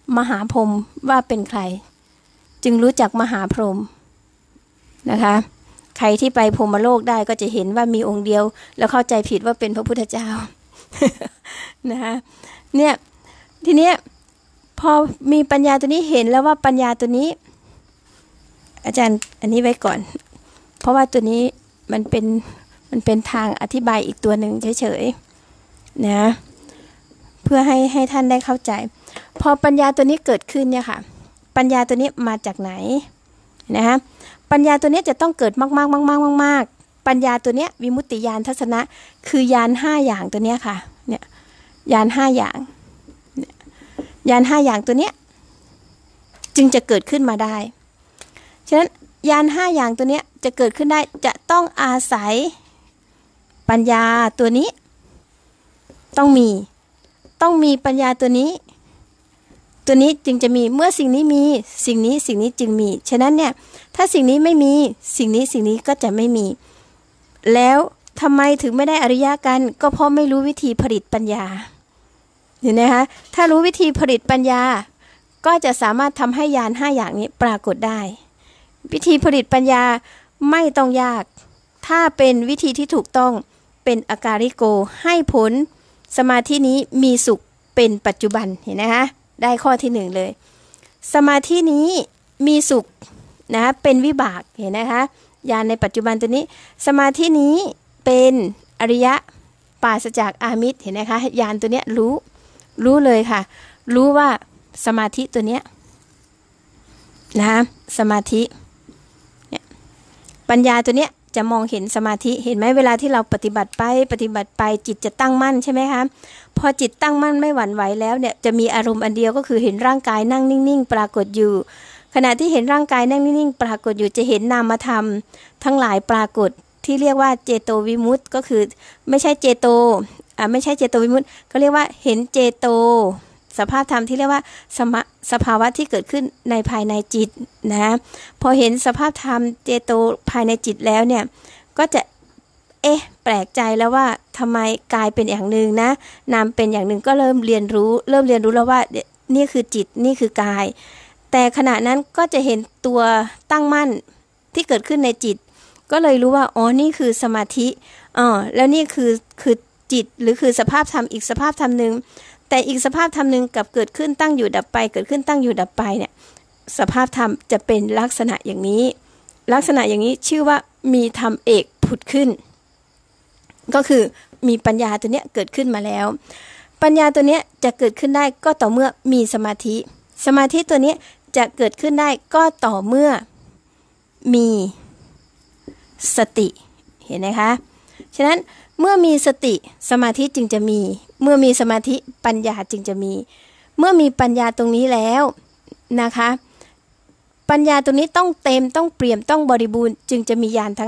Speaker 1: มหาพรหมว่าเป็นใครจึงรู้จักมหาพรหมนะคะใครที่ไปพรหมโลกได้ก็จะเห็นว่ามีองค์เดียวแล้วเข้าใจผิดว่าเป็นพระพุทธเจ้า นะคะเนี่ยทีเนี้ยพอมีปัญญาตัวนี้เห็นแล้วว่าปัญญาตัวนี้อาจารย์อันนี้ไว้ก่อนเพราะว่าตัวนี้มันเป็นทางอธิบายอีกตัวหนึ่งเฉยๆนะเพื่อให้ท่านได้เข้าใจพอปัญญาตัวนี้เกิดขึ้นเนี่ยค่ะปัญญาตัวนี้มาจากไหนนะคะปัญญาตัวนี้จะต้องเกิดมากๆๆๆปัญญาตัวเนี้ยวิมุตติญาณทัศนะคือญาณ5อย่างตัวเนี้ยค่ะเนี่ยญาณ5อย่างญาณ5อย่างตัวเนี้ยจึงจะเกิดขึ้นมาได้ฉะนั้นญาณ5อย่างตัวเนี้ยจะเกิดขึ้นได้จะต้องอาศัยปัญญาตัวนี้ต้องมีปัญญาตัวนี้จึงจะมีเมื่อสิ่งนี้มีสิ่งนี้จึงมีฉะนั้นเนี่ยถ้าสิ่งนี้ไม่มีสิ่งนี้ก็จะไม่มีแล้วทำไมถึงไม่ได้อริยกันก็เพราะไม่รู้วิธีผลิตปัญญาเห็นไหมคะถ้ารู้วิธีผลิตปัญญาก็จะสามารถทำให้ญาณ5อย่างนี้ปรากฏได้วิธีผลิตปัญญาไม่ต้องยากถ้าเป็นวิธีที่ถูกต้องเป็นอาการิโกให้ผลสมาธินี้มีสุขเป็นปัจจุบันเห็นไหมคะได้ข้อที่1เลยสมาธินี้มีสุขนะเป็นวิบากเห็นนะคะญาณในปัจจุบันตัวนี้สมาธินี้เป็นอริยะปราศจากอามิตรเห็นนะคะญาณตัวเนี้ยรู้เลยค่ะรู้ว่าสมาธิตัวเนี้ยนะสมาธิเนี่ยปัญญาตัวเนี้ยจะมองเห็นสมาธิเห็นไหมเวลาที่เราปฏิบัติไปจิตจะตั้งมั่นใช่ไหมคะพอจิตตั้งมั่นไม่หวั่นไหวแล้วเนี่ยจะมีอารมณ์อันเดียวก็คือเห็นร่างกายนั่งนิ่งๆปรากฏอยู่ขณะที่เห็นร่างกายนั่งนิ่งๆปรากฏอยู่จะเห็นนามธรรมทั้งหลายปรากฏที่เรียกว่าเจโตวิมุตต์ก็คือไม่ใช่เจโตวิมุตต์ก็เรียกว่าเห็นเจโตสภาพธรรมที่เรียกว่าสภาวะที่เกิดขึ้นในภายในจิตนะพอเห็นสภาพธรรมเจโตภายในจิตแล้วเนี่ยก็จะแปลกใจแล้วว่าทำไมกายเป็นอย่างหนึ่งนะนามเป็นอย่างหนึ่งก็เริ่มเรียนรู้แล้วว่านี่คือจิตนี่คือกายแต่ขณะนั้นก็จะเห็นตัวตั้งมั่นที่เกิดขึ้นในจิตก็เลยรู้ว่าอ๋อนี่คือสมาธิแล้วนี่คือจิตหรือคือสภาพธรรมอีกสภาพธรรมนึงแต่อีกสภาพธรรมนึงกับเกิดขึ้นตั้งอยู่ดับไปเกิดขึ้นตั้งอยู่ดับไปเนี่ยสภาพธรรมจะเป็นลักษณะอย่างนี้ลักษณะอย่างนี้ชื่อว่ามีธรรมเอกผุดขึ้นก็คือมีปัญญาตัวเนี้ยเกิดขึ้นมาแล้วปัญญาตัวเนี้ยจะเกิดขึ้นได้ก็ต่อเมื่อมีสมาธิตัวเนี้ยจะเกิดขึ้นได้ก็ต่อเมื่อมีสติเห็นไหมคะฉะนั้นเมื่อมีสติสมาธิจึงจะมีเมื่อมีสมาธิปัญญาจึงจะมีเมื่อมีปัญญาตรงนี้แล้วนะคะปัญญาตรงนี้ต้องเต็มต้องเปี่ยมต้องบริบูรณ์จึงจะมีญาณทั้ง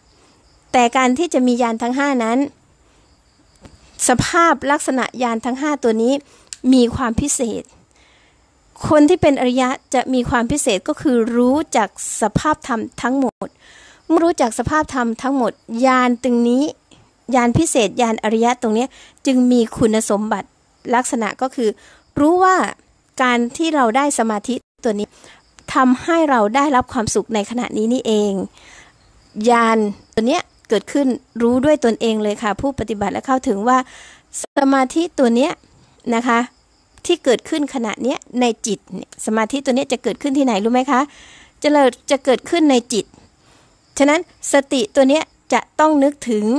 Speaker 1: 5แต่การที่จะมีญาณทั้ง5นั้นสภาพลักษณะญาณทั้ง5ตัวนี้มีความพิเศษคนที่เป็นอริยะจะมีความพิเศษก็คือรู้จักสภาพธรรมทั้งหมดเมื่อรู้จักสภาพธรรมทั้งหมดญาณตรงนี้ญาณพิเศษญาณอริยะตรงนี้จึงมีคุณสมบัติลักษณะก็คือรู้ว่าการที่เราได้สมาธิตัวนี้ทำให้เราได้รับความสุขในขณะนี้นี่เองญาณตัวเนี้ยเกิดขึ้นรู้ด้วยตนเองเลยค่ะผู้ปฏิบัติและเข้าถึงว่าสมาธิตัวเนี้ยนะคะที่เกิดขึ้นขณะเนี้ยในจิตสมาธิตัวเนี้ยจะเกิดขึ้นที่ไหนรู้ไหมคะจะเกิดขึ้นในจิตฉะนั้นสติตัวเนี้ยจะต้องนึกถึง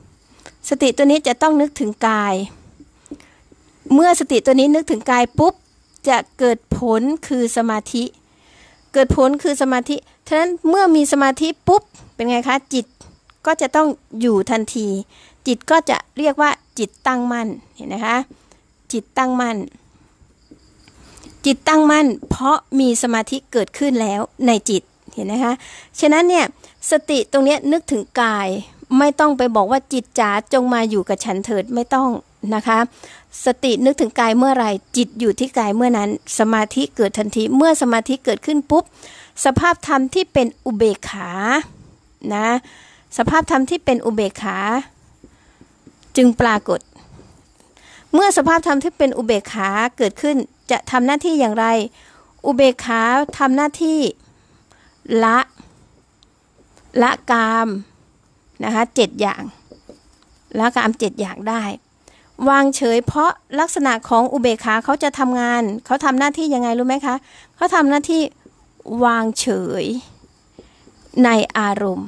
Speaker 1: กายเมื่อสติตัวนี้นึกถึงกายปุ๊บจะเกิดผลคือสมาธิฉะนั้นเมื่อมีสมาธิปุ๊บเป็นไงคะจิตก็จะต้องอยู่ทันทีจิตก็จะเรียกว่าจิตตั้งมั่นเห็นนะคะจิตตั้งมั่นเพราะมีสมาธิเกิดขึ้นแล้วในจิตเห็นนะคะฉะนั้นเนี่ยสติตรงนี้นึกถึงกายไม่ต้องไปบอกว่าจิตจ๋าจงมาอยู่กับฉันเถิดไม่ต้องนะคะสตินึกถึงกายเมื่อไหร่จิตอยู่ที่กายเมื่อนั้นสมาธิเกิดทันทีเมื่อสมาธิเกิดขึ้นปุ๊บสภาพธรรมที่เป็นอุเบกขานะสภาพธรรมที่เป็นอุเบกขาจึงปรากฏเมื่อสภาพธรรมที่เป็นอุเบกขาเกิดขึ้นจะทำหน้าที่อย่างไรอุเบกขาทำหน้าที่ละกามนะคะ7อย่างละกาม7อย่างได้วางเฉยเพราะลักษณะของอุเบกขาเขาจะทำงานเขาทำหน้าที่ยังไงรู้ไหมคะเขาทำหน้าที่วางเฉยในอารมณ์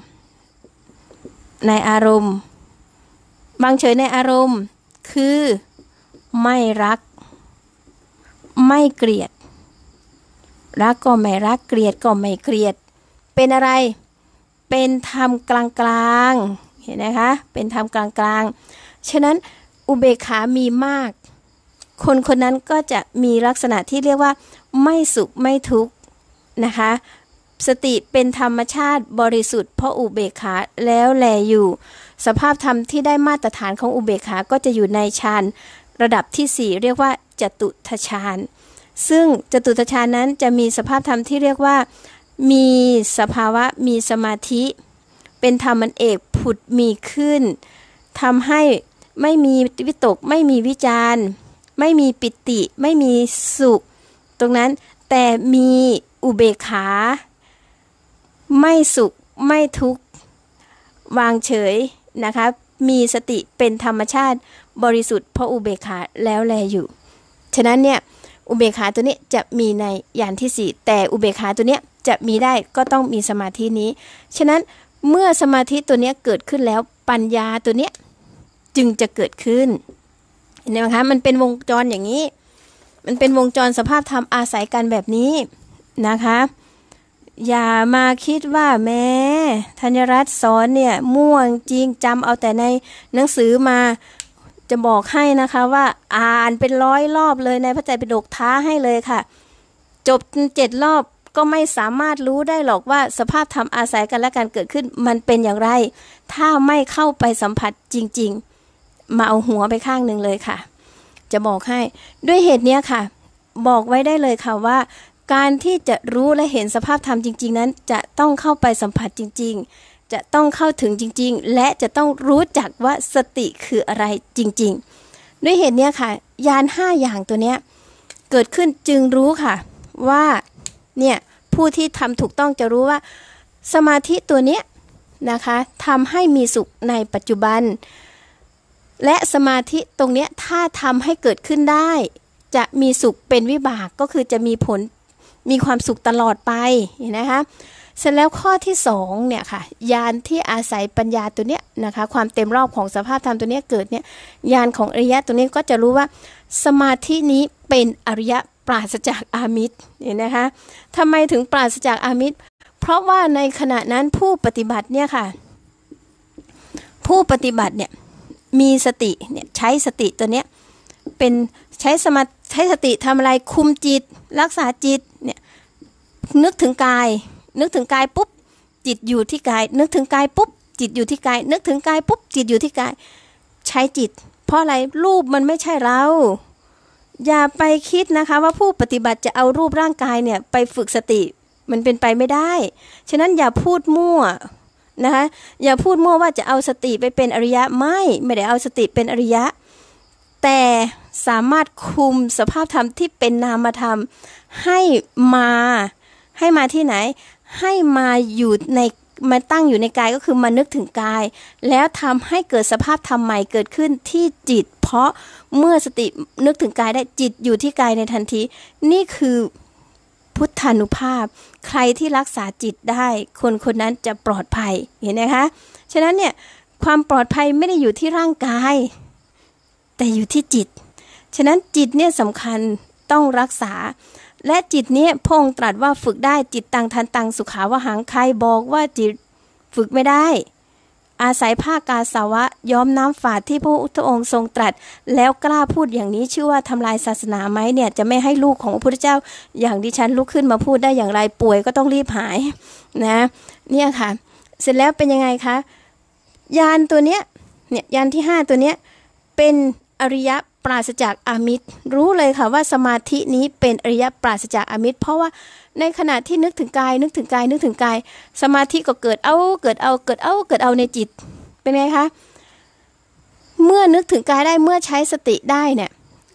Speaker 1: วางเฉยในอารมณ์คือไม่รักไม่เกลียดรักก็ไม่รักเกลียดก็ไม่เกลียดเป็นอะไรเป็นธรรมกลางๆเห็นไหมคะเป็นธรรมกลางๆฉะนั้นอุเบกขามีมากคนคนนั้นก็จะมีลักษณะที่เรียกว่าไม่สุขไม่ทุกข์นะคะสติเป็นธรรมชาติบริสุทธิ์เพราะอุเบกขาแล้วแลอยู่สภาพธรรมที่ได้มาตรฐานของอุเบกขาก็จะอยู่ในฌานระดับที่4เรียกว่าจตุตฌานซึ่งจตุตฌานนั้นจะมีสภาพธรรมที่เรียกว่ามีสภาวะมีสมาธิเป็นธรรมอันเอกผุดมีขึ้นทำให้ไม่มีวิตกไม่มีวิจารณ์ไม่มีปิติไม่มีสุขตรงนั้นแต่มีอุเบกขาไม่สุขไม่ทุกข์วางเฉยนะคะมีสติเป็นธรรมชาติบริสุทธิ์เพราะอุเบกขาแล้วแลอยู่ฉะนั้นเนี่ยอุเบกขาตัวนี้จะมีในญาณที่4แต่อุเบกขาตัวนี้จะมีได้ก็ต้องมีสมาธินี้ฉะนั้นเมื่อสมาธิตัวนี้เกิดขึ้นแล้วปัญญาตัวนี้จึงจะเกิดขึ้นเห็นไหมคะมันเป็นวงจรอย่างนี้มันเป็นวงจรสภาพธรรมอาศัยกันแบบนี้นะคะอย่ามาคิดว่าแม้ธัญรัตน์สอนเนี่ยม่วงจริงจำเอาแต่ในหนังสือมาจะบอกให้นะคะว่าอ่านเป็น100 รอบเลยในพระไตรปิฎกท้าให้เลยค่ะจบ7 รอบก็ไม่สามารถรู้ได้หรอกว่าสภาพธรรมอาศัยกันและการเกิดขึ้นมันเป็นอย่างไรถ้าไม่เข้าไปสัมผัสจริงๆมาเอาหัวไปข้างหนึ่งเลยค่ะจะบอกให้ด้วยเหตุนี้ค่ะบอกไว้ได้เลยค่ะว่าการที่จะรู้และเห็นสภาพธรรมจริงๆนั้นจะต้องเข้าไปสัมผัสจริงๆจะต้องเข้าถึงจริงๆและจะต้องรู้จักว่าสติคืออะไรจริงๆด้วยเหตุนี้ค่ะญาณ5อย่างตัวเนี้ยเกิดขึ้นจึงรู้ค่ะว่าเนี่ยผู้ที่ทำถูกต้องจะรู้ว่าสมาธิตัวเนี้ยนะคะทำให้มีสุขในปัจจุบันและสมาธิตรงเนี้ยถ้าทำให้เกิดขึ้นได้จะมีสุขเป็นวิบากก็คือจะมีผลมีความสุขตลอดไปเห็นนะคะเสร็จแล้วข้อที่2เนี่ยค่ะญาณที่อาศัยปัญญาตัวเนี้ยนะคะความเต็มรอบของสภาพธรรมตัวเนี้ยเกิดเนี่ยญาณของอริยะตัวนี้ก็จะรู้ว่าสมาธินี้เป็นอริยะปราศจากอามิตรเห็นนะคะทำไมถึงปราศจากอามิตรเพราะว่าในขณะนั้นผู้ปฏิบัติเนี่ยค่ะผู้ปฏิบัติเนี่ยมีสติเนี่ยใช้สติตัวเนี้ยเป็นใช้สติทำอะไรคุมจิตรักษาจิตเนี่ยนึกถึงกายปุ๊บจิตอยู่ที่กายนึกถึงกายปุ๊บจิตอยู่ที่กายนึกถึงกายปุ๊บจิตอยู่ที่กายใช้จิตเพราะอะไรรูปมันไม่ใช่เราอย่าไปคิดนะคะว่าผู้ปฏิบัติจะเอารูปร่างกายเนี่ยไปฝึกสติมันเป็นไปไม่ได้ฉะนั้นอย่าพูดมั่วนะคะอย่าพูดมั่วว่าจะเอาสติไปเป็นอริยะไม่ได้เอาสติเป็นอริยะแต่สามารถคุมสภาพธรรมที่เป็นนามธรรมให้มาที่ไหนให้มาอยู่ในมาตั้งอยู่ในกายก็คือมานึกถึงกายแล้วทำให้เกิดสภาพธรรมใหม่เกิดขึ้นที่จิตเพราะเมื่อสตินึกถึงกายได้จิตอยู่ที่กายในทันทีนี่คือพุทธานุภาพใครที่รักษาจิตได้คนคนนั้นจะปลอดภัยเห็นไหมคะฉะนั้นเนี่ยความปลอดภัยไม่ได้อยู่ที่ร่างกายแต่อยู่ที่จิตฉะนั้นจิตเนี่ยสำคัญต้องรักษาและจิตเนี่ยพระองค์ตรัสว่าฝึกได้จิตตังทันตังสุขาวหังใครบอกว่าจิตฝึกไม่ได้อาศัยผ้ากาสาวะย้อมน้ำฝาดที่พระพุทธองค์ทรงตรัสแล้วกล้าพูดอย่างนี้ชื่อว่าทำลายศาสนาไหมเนี่ยจะไม่ให้ลูกของพระพุทธเจ้าอย่างดิฉันลุกขึ้นมาพูดได้อย่างไรป่วยก็ต้องรีบหายนะเนี่ยค่ะเสร็จแล้วเป็นยังไงคะญาณตัวเนี้ยเนี่ยญาณที่5ตัวเนี้ยเป็นอริยะปราศจากอามิตรรู้เลยค่ะว่าสมาธินี้เป็นอริยะปราศจากอามิตรเพราะว่าในขณะที่นึกถึงกายสมาธิก็เกิดเอาในจิตเป็นไงคะเมื่อนึกถึงกายได้เมื่อใช้สติได้เนี่ย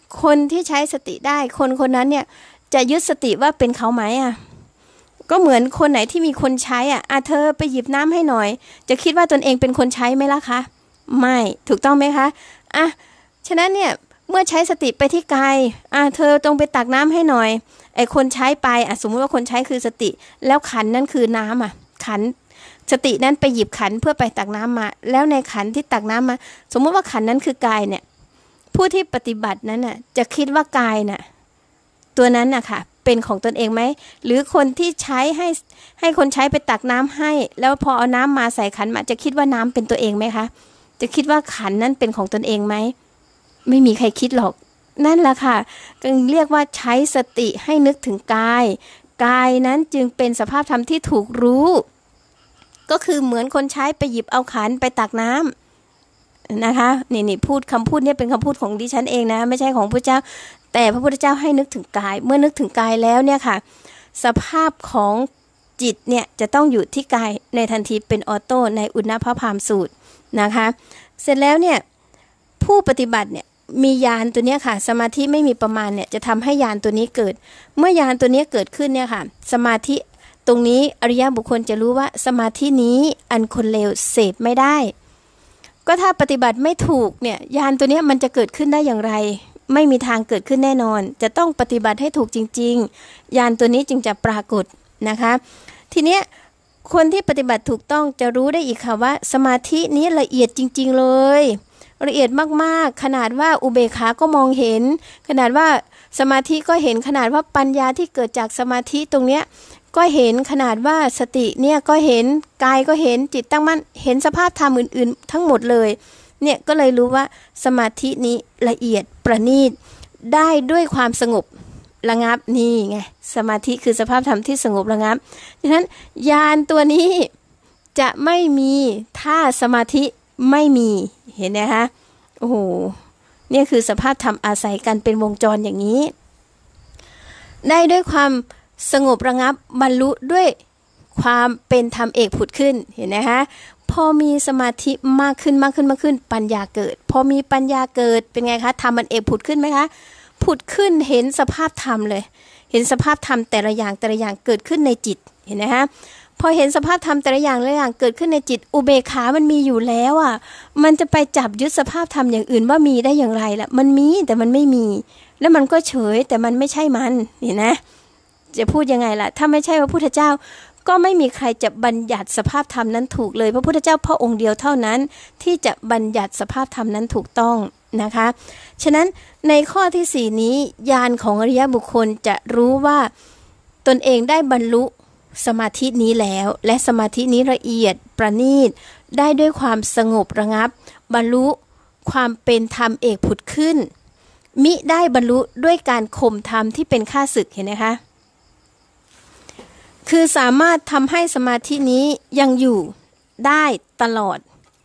Speaker 1: คนที่ใช้สติได้คนคนนั้นเนี่ยจะยึดสติว่าเป็นเขาไหมอ่ะก็เหมือนคนไหนที่มีคนใช้อ่ะเธอไปหยิบน้ำให้หน่อยจะคิดว่าตนเองเป็นคนใช้ไหมล่ะคะไม่ถูกต้องไหมคะฉะนั้นเนี่ยเมื่อใช้สติไปที่กายเธอตรงไปตักน้ำให้หน่อยไอ้คนใช้ไปสมมุติว่าคนใช้คือสติแล้วขันนั่นคือน้ำขันสตินั้นไปหยิบขันเพื่อไปตักน้ำมาแล้วในขันที่ตักน้ำมาสมมุติว่าขันนั้นคือกายเนี่ยผู้ที่ปฏิบัตินั้นน่ะจะคิดว่ากายน่ะตัวนั้นน่ะค่ะเป็นของตนเองไหมหรือคนที่ใช้ให้คนใช้ไปตักน้ำให้แล้วพอเอาน้ำมาใส่ขันมาจะคิดว่าน้ำเป็นตัวเองไหมคะจะคิดว่าขันนั้นเป็นของตนเองไหมไม่มีใครคิดหรอกนั่นแหละค่ะจึงเรียกว่าใช้สติให้นึกถึงกายกายนั้นจึงเป็นสภาพธรรมที่ถูกรู้ก็คือเหมือนคนใช้ไปหยิบเอาขันไปตักน้ำนะคะนี่พูดคำพูดนี้เป็นคำพูดของดิฉันเองนะไม่ใช่ของพระเจ้าแต่พระพุทธเจ้าให้นึกถึงกายเมื่อนึกถึงกายแล้วเนี่ยค่ะสภาพของจิตเนี่ยจะต้องอยู่ที่กายในทันทีเป็นออโต้ในอุณณภพามสูตรนะคะเสร็จแล้วเนี่ยผู้ปฏิบัติเนี่ยมีญาณตัวนี้ค่ะสมาธิไม่มีประมาณเนี่ยจะทำให้ญาณตัวนี้เกิดเมื่อญาณตัวนี้เกิดขึ้นเนี่ยค่ะสมาธิตรงนี้อริยบุคคลจะรู้ว่าสมาธินี้อันคนเลวเสพไม่ได้ก็ถ้าปฏิบัติไม่ถูกเนี่ยญาณตัวนี้มันจะเกิดขึ้นได้อย่างไรไม่มีทางเกิดขึ้นแน่นอนจะต้องปฏิบัติให้ถูกจริงๆญาณตัวนี้จึงจะปรากฏนะคะทีเนี้ยคนที่ปฏิบัติถูกต้องจะรู้ได้อีกค่ะว่าสมาธินี้ละเอียดจริงๆเลยละเอียดมากๆขนาดว่าอุเบกขาก็มองเห็นขนาดว่าสมาธิก็เห็นขนาดว่าปัญญาที่เกิดจากสมาธิตรงเนี้ยก็เห็นขนาดว่าสติเนี่ยก็เห็นกายก็เห็นจิตตั้งมั่นเห็นสภาพธรรมอื่นๆทั้งหมดเลยเนี่ยก็เลยรู้ว่าสมาธินี้ละเอียดประณีตได้ด้วยความสงบระงับนี่ไงสมาธิคือสภาพธรรมที่สงบระงับฉะนั้นญาณตัวนี้จะไม่มีถ้าสมาธิไม่มีเห็นไหมคะโอ้โหเนี่ยคือสภาพธรรมอาศัยกันเป็นวงจรอย่างนี้ได้ด้วยความสงบระงับบรรลุด้วยความเป็นธรรมเอกผุดขึ้นเห็นไหมคะพอมีสมาธิมากขึ้นปัญญาเกิดพอมีปัญญาเกิดเป็นไงคะธรรมอันเอกผุดขึ้นไหมคะผุดขึ้นเห็นสภาพธรรมเลยเห็นสภาพธรรมแต่ละอย่างเกิดขึ้นในจิตเห็นไหมคะพอเห็นสภาพธรรมแต่ละอย่างเกิดขึ้นในจิตอุเบกขามันมีอยู่แล้วมันจะไปจับยึดสภาพธรรมอย่างอื่นว่ามีได้อย่างไรล่ะมันมีแต่มันไม่มีแล้วมันก็เฉยแต่มันไม่ใช่มันเห็นนะจะพูดยังไงล่ะถ้าไม่ใช่พระพุทธเจ้าก็ไม่มีใครจะบัญญัติสภาพธรรมนั้นถูกเลยพระพุทธเจ้าพระองค์เดียวเท่านั้นที่จะบัญญัติสภาพธรรมนั้นถูกต้องนะคะฉะนั้นในข้อที่4นี้ญาณของอริยบุคคลจะรู้ว่าตนเองได้บรรลุสมาธินี้แล้วและสมาธินี้ละเอียดประณีตได้ด้วยความสงบระงับบรรลุความเป็นธรรมเอกผุดขึ้นมิได้บรรลุด้วยการข่มธรรมที่เป็นข้าศึกเห็นไหมคะคือสามารถทำให้สมาธินี้ยังอยู่ได้ตลอด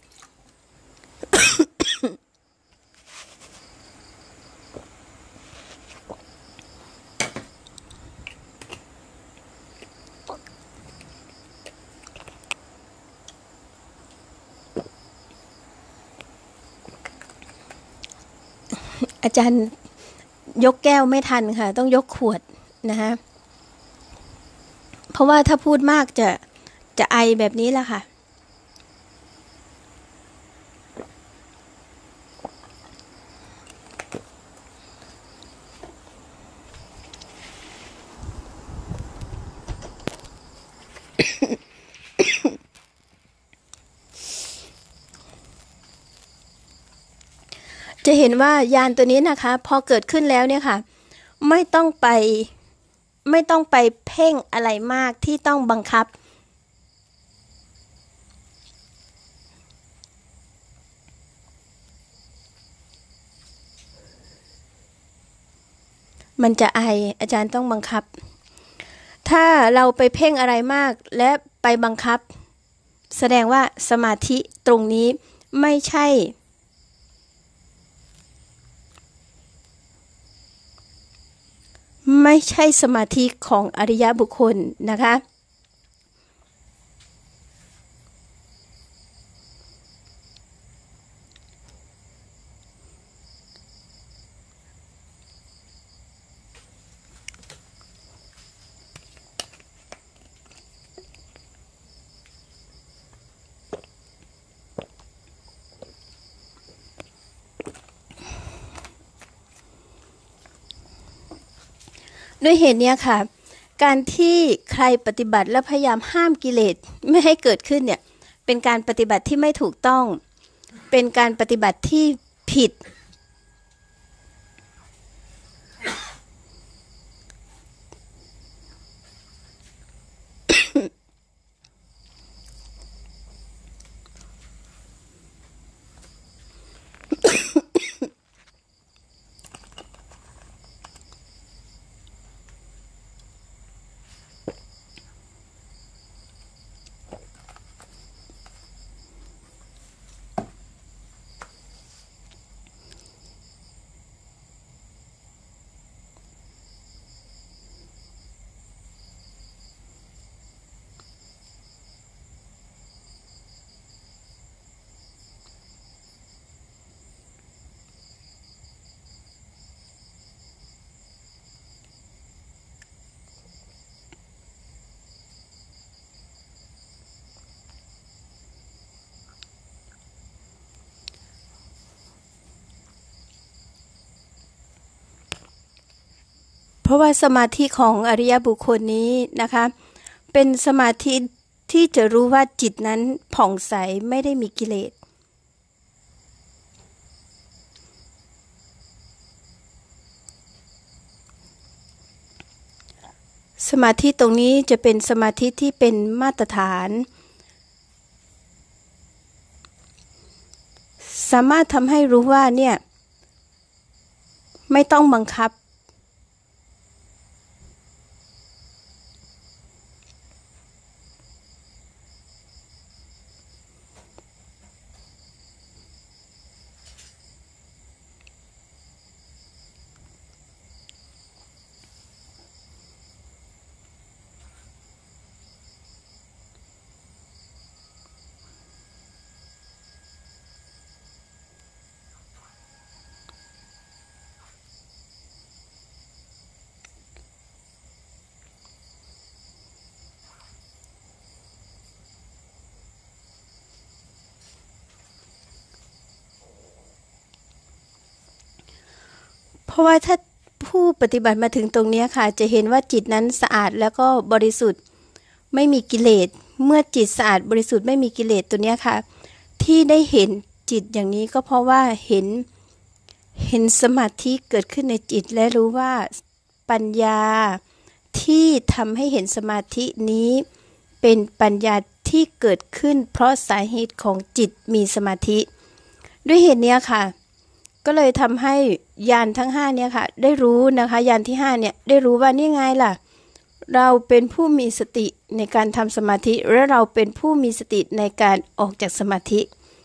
Speaker 1: อาจารย์ยกแก้วไม่ทันค่ะต้องยกขวดนะคะเพราะว่าถ้าพูดมากจะไอแบบนี้แหละค่ะจะเห็นว่ายานตัวนี้นะคะพอเกิดขึ้นแล้วเนี่ยค่ะไม่ต้องไปเพ่งอะไรมากที่ต้องบังคับมันจะไออาจารย์ต้องบังคับถ้าเราไปเพ่งอะไรมากและไปบังคับแสดงว่าสมาธิตรงนี้ไม่ใช่สมาธิของอริยบุคคลนะคะด้วยเหตุนี้ค่ะการที่ใครปฏิบัติและพยายามห้ามกิเลสไม่ให้เกิดขึ้นเนี่ยเป็นการปฏิบัติที่ไม่ถูกต้องเป็นการปฏิบัติที่ผิดเพราะว่าสมาธิของอริยบุคคลนี้นะคะเป็นสมาธิที่จะรู้ว่าจิตนั้นผ่องใสไม่ได้มีกิเลสสมาธิตรงนี้จะเป็นสมาธิที่เป็นมาตรฐานสามารถทำให้รู้ว่าเนี่ยไม่ต้องบังคับเพราะว่าถ้าผู้ปฏิบัติมาถึงตรงนี้ค่ะจะเห็นว่าจิตนั้นสะอาดแล้วก็บริสุทธิ์ไม่มีกิเลสเมื่อจิตสะอาดบริสุทธิ์ไม่มีกิเลสตัวนี้ค่ะที่ได้เห็นจิตอย่างนี้ก็เพราะว่าเห็นสมาธิเกิดขึ้นในจิตและรู้ว่าปัญญาที่ทำให้เห็นสมาธินี้เป็นปัญญาที่เกิดขึ้นเพราะสาเหตุของจิตมีสมาธิด้วยเหตุนี้ค่ะก็เลยทำให้ญาณทั้ง5เนี่ยค่ะได้รู้นะคะญาณที่5เนี่ยได้รู้ว่านี่ไงล่ะเราเป็นผู้มีสติในการทำสมาธิและเราเป็นผู้มีสติในการออกจากสมาธิ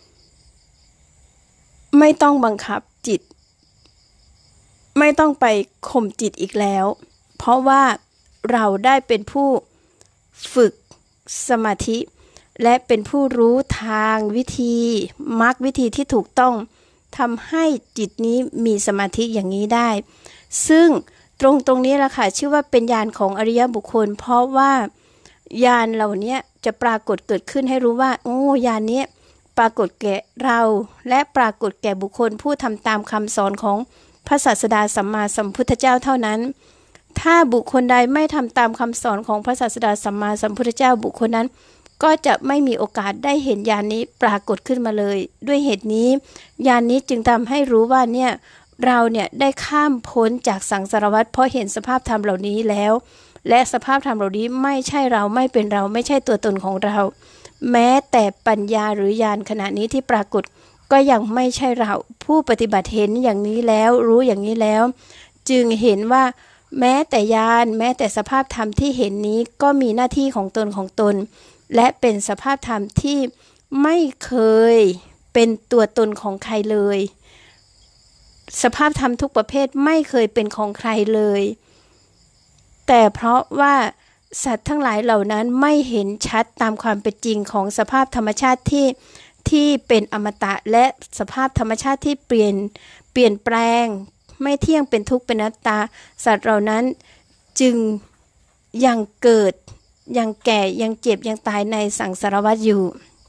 Speaker 1: ไม่ต้องบังคับจิตไม่ต้องไปข่มจิตอีกแล้วเพราะว่าเราได้เป็นผู้ฝึกสมาธิและเป็นผู้รู้ทางวิธีมรรควิธีที่ถูกต้องทำให้จิตนี้มีสมาธิอย่างนี้ได้ซึ่งตรงนี้แหละค่ะชื่อว่าเป็นญาณของอริยบุคคลเพราะว่าญาณเหล่านี้จะปรากฏเกิดขึ้นให้รู้ว่าโอ้ญาณนี้ปรากฏแก่เราและปรากฏแก่บุคคลผู้ทำตามคำสอนของพระศาสดาสัมมาสัมพุทธเจ้าเท่านั้นถ้าบุคคลใดไม่ทำตามคำสอนของพระศาสดาสัมมาสัมพุทธเจ้าบุคคลนั้นก็จะไม่มีโอกาสได้เห็นญาณนี้ปรากฏขึ้นมาเลยด้วยเหตุนี้ญาณนี้จึงทำให้รู้ว่าเนี่ยเราเนี่ยได้ข้ามพ้นจากสังสารวัฏเพราะเห็นสภาพธรรมเหล่านี้แล้วและสภาพธรรมเหล่านี้ไม่ใช่เราไม่เป็นเราไม่ใช่ตัวตนของเราแม้แต่ปัญญาหรือญาณขณะนี้ที่ปรากฏก็ยังไม่ใช่เราผู้ปฏิบัติเห็นอย่างนี้แล้วรู้อย่างนี้แล้วจึงเห็นว่าแม้แต่ญาณแม้แต่สภาพธรรมที่เห็นนี้ก็มีหน้าที่ของตนและเป็นสภาพธรรมที่ไม่เคยเป็นตัวตนของใครเลยสภาพธรรมทุกประเภทไม่เคยเป็นของใครเลยแต่เพราะว่าสัตว์ทั้งหลายเหล่านั้นไม่เห็นชัดตามความเป็นจริงของสภาพธรรมชาติที่เป็นอมตะและสภาพธรรมชาติที่เปลี่ยนแปลงไม่เที่ยงเป็นทุกข์เป็นอนัตตาสัตว์เหล่านั้นจึงยังเกิดยังแก่ยังเจ็บยังตายในสังสารวัฏอยู่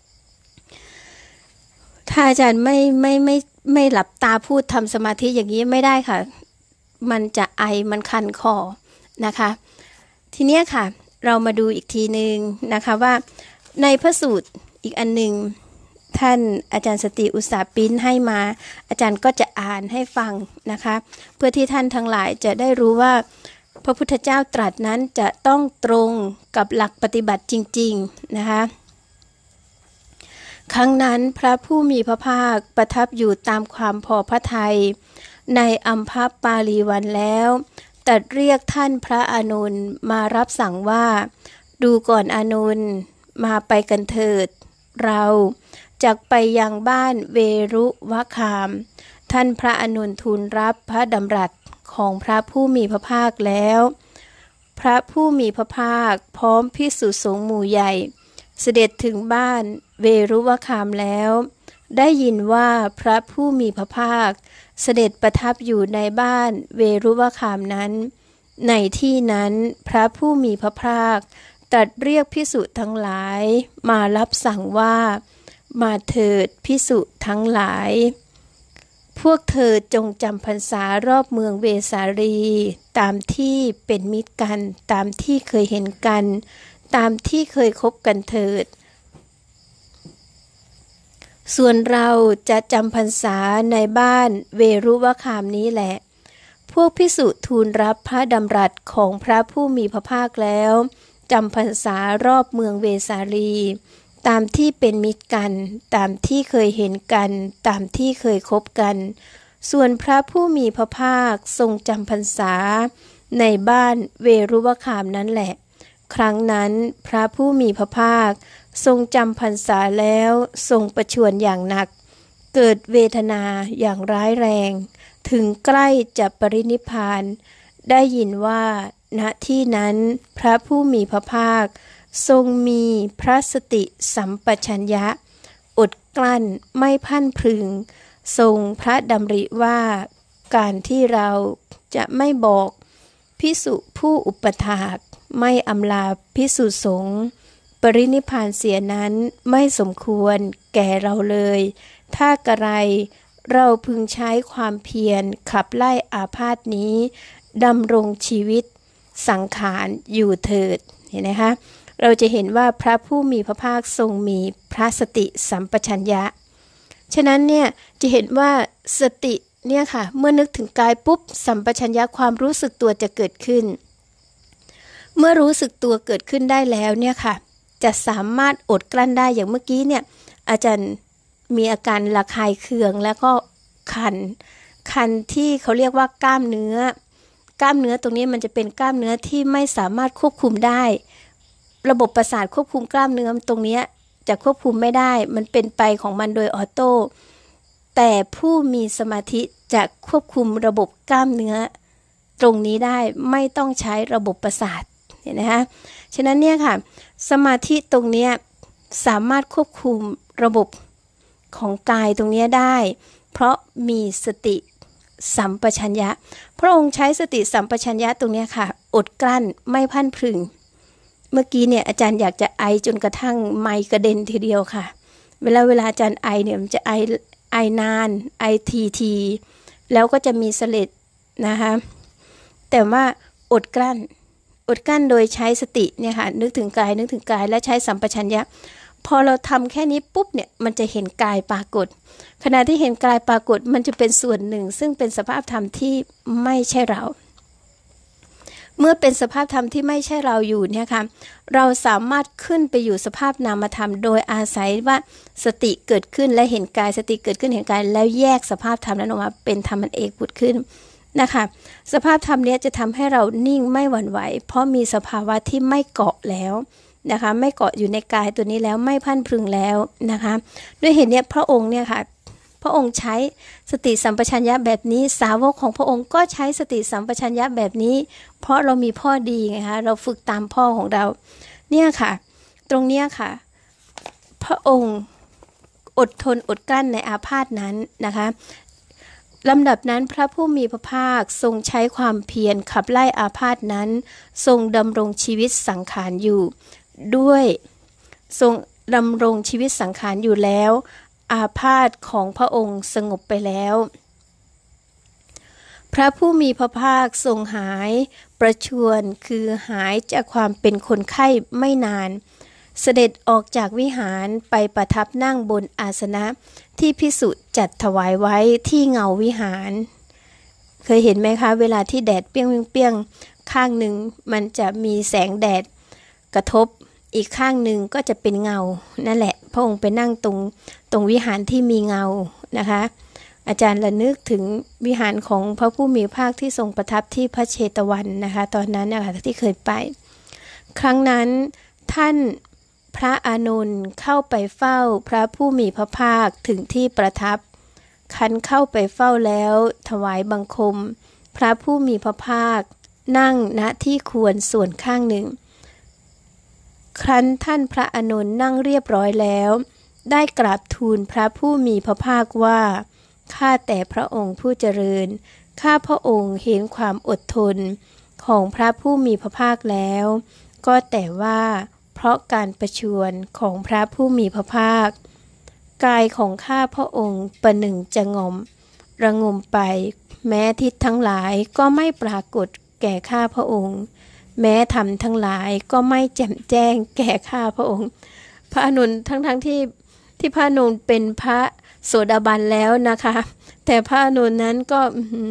Speaker 1: ถ้าอาจารย์ไม่หลับตาพูดทำสมาธิอย่างนี้ไม่ได้ค่ะมันจะไอมันคันคอนะคะทีเนี้ยค่ะเรามาดูอีกทีนึงนะคะว่าในพระสูตรอีกอันหนึ่งท่านอาจารย์สติอุตสาหปิ้นให้มาอาจารย์ก็จะอ่านให้ฟังนะคะเพื่อที่ท่านทั้งหลายจะได้รู้ว่าพระพุทธเจ้าตรัสนั้นจะต้องตรงกับหลักปฏิบัติจริงๆนะคะครั้งนั้นพระผู้มีพระภาคประทับอยู่ตามความพอพระทัยในอัมพปาลีวันแล้วตรัสเรียกท่านพระอานนท์มารับสั่งว่าดูก่อนอานนท์มาไปกันเถิดเราจักไปยังบ้านเวรุวคาม ท่านพระอานนท์ทูลรับพระดำรัสของพระผู้มีพระภาคแล้วพระผู้มีพระภาคพร้อมภิกษุสงฆ์หมู่ใหญ่เสด็จถึงบ้านเวรุวคามแล้วได้ยินว่าพระผู้มีพระภาคเสด็จประทับอยู่ในบ้านเวรุวคามนั้นในที่นั้นพระผู้มีพระภาคตรัสเรียกภิกษุทั้งหลายมารับสั่งว่ามาเถิดภิกษุทั้งหลายพวกเธอจงจำพรรษารอบเมืองเวสาลีตามที่เป็นมิตรกันตามที่เคยเห็นกันตามที่เคยคบกันเถิดส่วนเราจะจำพรรษาในบ้านเวรุวคามนี้แหละพวกภิกษุทูลรับพระดำรัสของพระผู้มีพระภาคแล้วจำพรรษารอบเมืองเวสาลีตามที่เป็นมิตรกันตามที่เคยเห็นกันตามที่เคยคบกันส่วนพระผู้มีพระภาคทรงจำพรรษาในบ้านเวรุวคามนั้นแหละครั้งนั้นพระผู้มีพระภาคทรงจำพรรษาแล้วทรงประชวรอย่างหนักเกิดเวทนาอย่างร้ายแรงถึงใกล้จะปรินิพพานได้ยินว่าณที่นั้นพระผู้มีพระภาคทรงมีพระสติสัมปชัญญะอดกลั้นไม่พรั่นพรึงทรงพระดำริว่าการที่เราจะไม่บอกภิกษุผู้อุปถากไม่อำลาภิกษุสงฆ์ปรินิพพานเสียนั้นไม่สมควรแก่เราเลยถ้ากระไรเราพึงใช้ความเพียรขับไล่อาพาธนี้ดำรงชีวิตสังขารอยู่เถิดเห็นไหมคะเราจะเห็นว่าพระผู้มีพระภาคทรงมีพระสติสัมปชัญญะฉะนั้นเนี่ยจะเห็นว่าสติเนี่ยค่ะเมื่อนึกถึงกายปุ๊บสัมปชัญญะความรู้สึกตัวจะเกิดขึ้นเมื่อรู้สึกตัวเกิดขึ้นได้แล้วเนี่ยค่ะจะสามารถอดกลั้นได้อย่างเมื่อกี้เนี่ยอาจารย์มีอาการระคายเคืองแล้วก็คันที่เขาเรียกว่ากล้ามเนื้อตรงนี้มันจะเป็นกล้ามเนื้อที่ไม่สามารถควบคุมได้ระบบประสาทควบคุมกล้ามเนื้อตรงนี้จะควบคุมไม่ได้มันเป็นไปของมันโดยออโต้แต่ผู้มีสมาธิจะควบคุมระบบกล้ามเนื้อตรงนี้ได้ไม่ต้องใช้ระบบประสาทเห็นไหมคะฉะนั้นเนี่ยค่ะสมาธิตรงนี้สามารถควบคุมระบบของกายตรงนี้ได้เพราะมีสติสัมปชัญญะพระองค์ใช้สติสัมปชัญญะตรงนี้ค่ะอดกลั้นไม่พรั่นพรึงเมื่อกี้เนี่ยอาจารย์อยากจะไอจนกระทั่งไมค์กระเด็นทีเดียวค่ะเวลาอาจารย์ไอเนี่ยมันจะไอนานไอทีแล้วก็จะมีเสลดนะคะแต่ว่าอดกลั้นโดยใช้สติเนี่ยค่ะนึกถึงกายและใช้สัมปชัญญะพอเราทำแค่นี้ปุ๊บเนี่ยมันจะเห็นกายปรากฏขณะที่เห็นกายปรากฏมันจะเป็นส่วนหนึ่งซึ่งเป็นสภาพธรรมที่ไม่ใช่เราเมื่อเป็นสภาพธรรมที่ไม่ใช่เราอยู่เนี่ยค่ะเราสามารถขึ้นไปอยู่สภาพนามธรรมโดยอาศัยว่าสติเกิดขึ้นและเห็นกายสติเกิดขึ้นเห็นกายแล้วแยกสภาพธรรมนั้นออกมาเป็นธรรมอันเอกผุดขึ้นนะคะสภาพธรรมนี้จะทำให้เรานิ่งไม่หวั่นไหวเพราะมีสภาวะที่ไม่เกาะแล้วนะคะไม่เกาะอยู่ในกายตัวนี้แล้วไม่พันพรึงแล้วนะคะด้วยเหตุนี้พระองค์เนี่ยค่ะพระองค์ใช้สติสัมปชัญญะแบบนี้สาวกของพระองค์ก็ใช้สติสัมปชัญญะแบบนี้เพราะเรามีพ่อดีไงคะเราฝึกตามพ่อของเราเนี่ยค่ะตรงเนี้ยค่ะพระองค์อดทนอดกลั้นในอาพาธนั้นนะคะลำดับนั้นพระผู้มีพระภาคทรงใช้ความเพียรขับไล่อาพาธนั้นทรงดำรงชีวิตสังขารอยู่ด้วยทรงดำรงชีวิตสังขารอยู่แล้วอาพาธของพระองค์สงบไปแล้วพระผู้มีพระภาคทรงหายประชวรคือหายจากความเป็นคนไข้ไม่นานเสด็จออกจากวิหารไปประทับนั่งบนอาสนะที่ภิกษุจัดถวายไว้ที่เงาวิหารเคยเห็นไหมคะเวลาที่แดดเปรี้ยงๆข้างหนึ่งมันจะมีแสงแดดกระทบอีกข้างหนึ่งก็จะเป็นเงานั่นแหละพระองค์ไปนั่งตรงวิหารที่มีเงานะคะอาจารย์ระนึกถึงวิหารของพระผู้มีพระภาคที่ทรงประทับที่พระเชตวันนะคะตอนนั้นนะคะที่เคยไปครั้งนั้นท่านพระอานนท์เข้าไปเฝ้าพระผู้มีพระภาคถึงที่ประทับคันเข้าไปเฝ้าแล้วถวายบังคมพระผู้มีพระภาคนั่งณที่ควรส่วนข้างหนึ่งครั้นท่านพระอานนท์นั่งเรียบร้อยแล้วได้กราบทูลพระผู้มีพระภาคว่าข้าแต่พระองค์ผู้เจริญข้าพระองค์เห็นความอดทนของพระผู้มีพระภาคแล้วก็แต่ว่าเพราะการประชวรของพระผู้มีพระภาคกายของข้าพระองค์ประหนึ่งจะงมระงมไปแม้ทิศทั้งหลายก็ไม่ปรากฏแก่ข้าพระองค์แม้ธรรมทั้งหลายก็ไม่แจ่มแจ้งแก่ข้าพระองค์พระอานนท์ทั้งที่พระอานนท์เป็นพระโสดาบันแล้วนะคะแต่พระอานนท์นั้นก็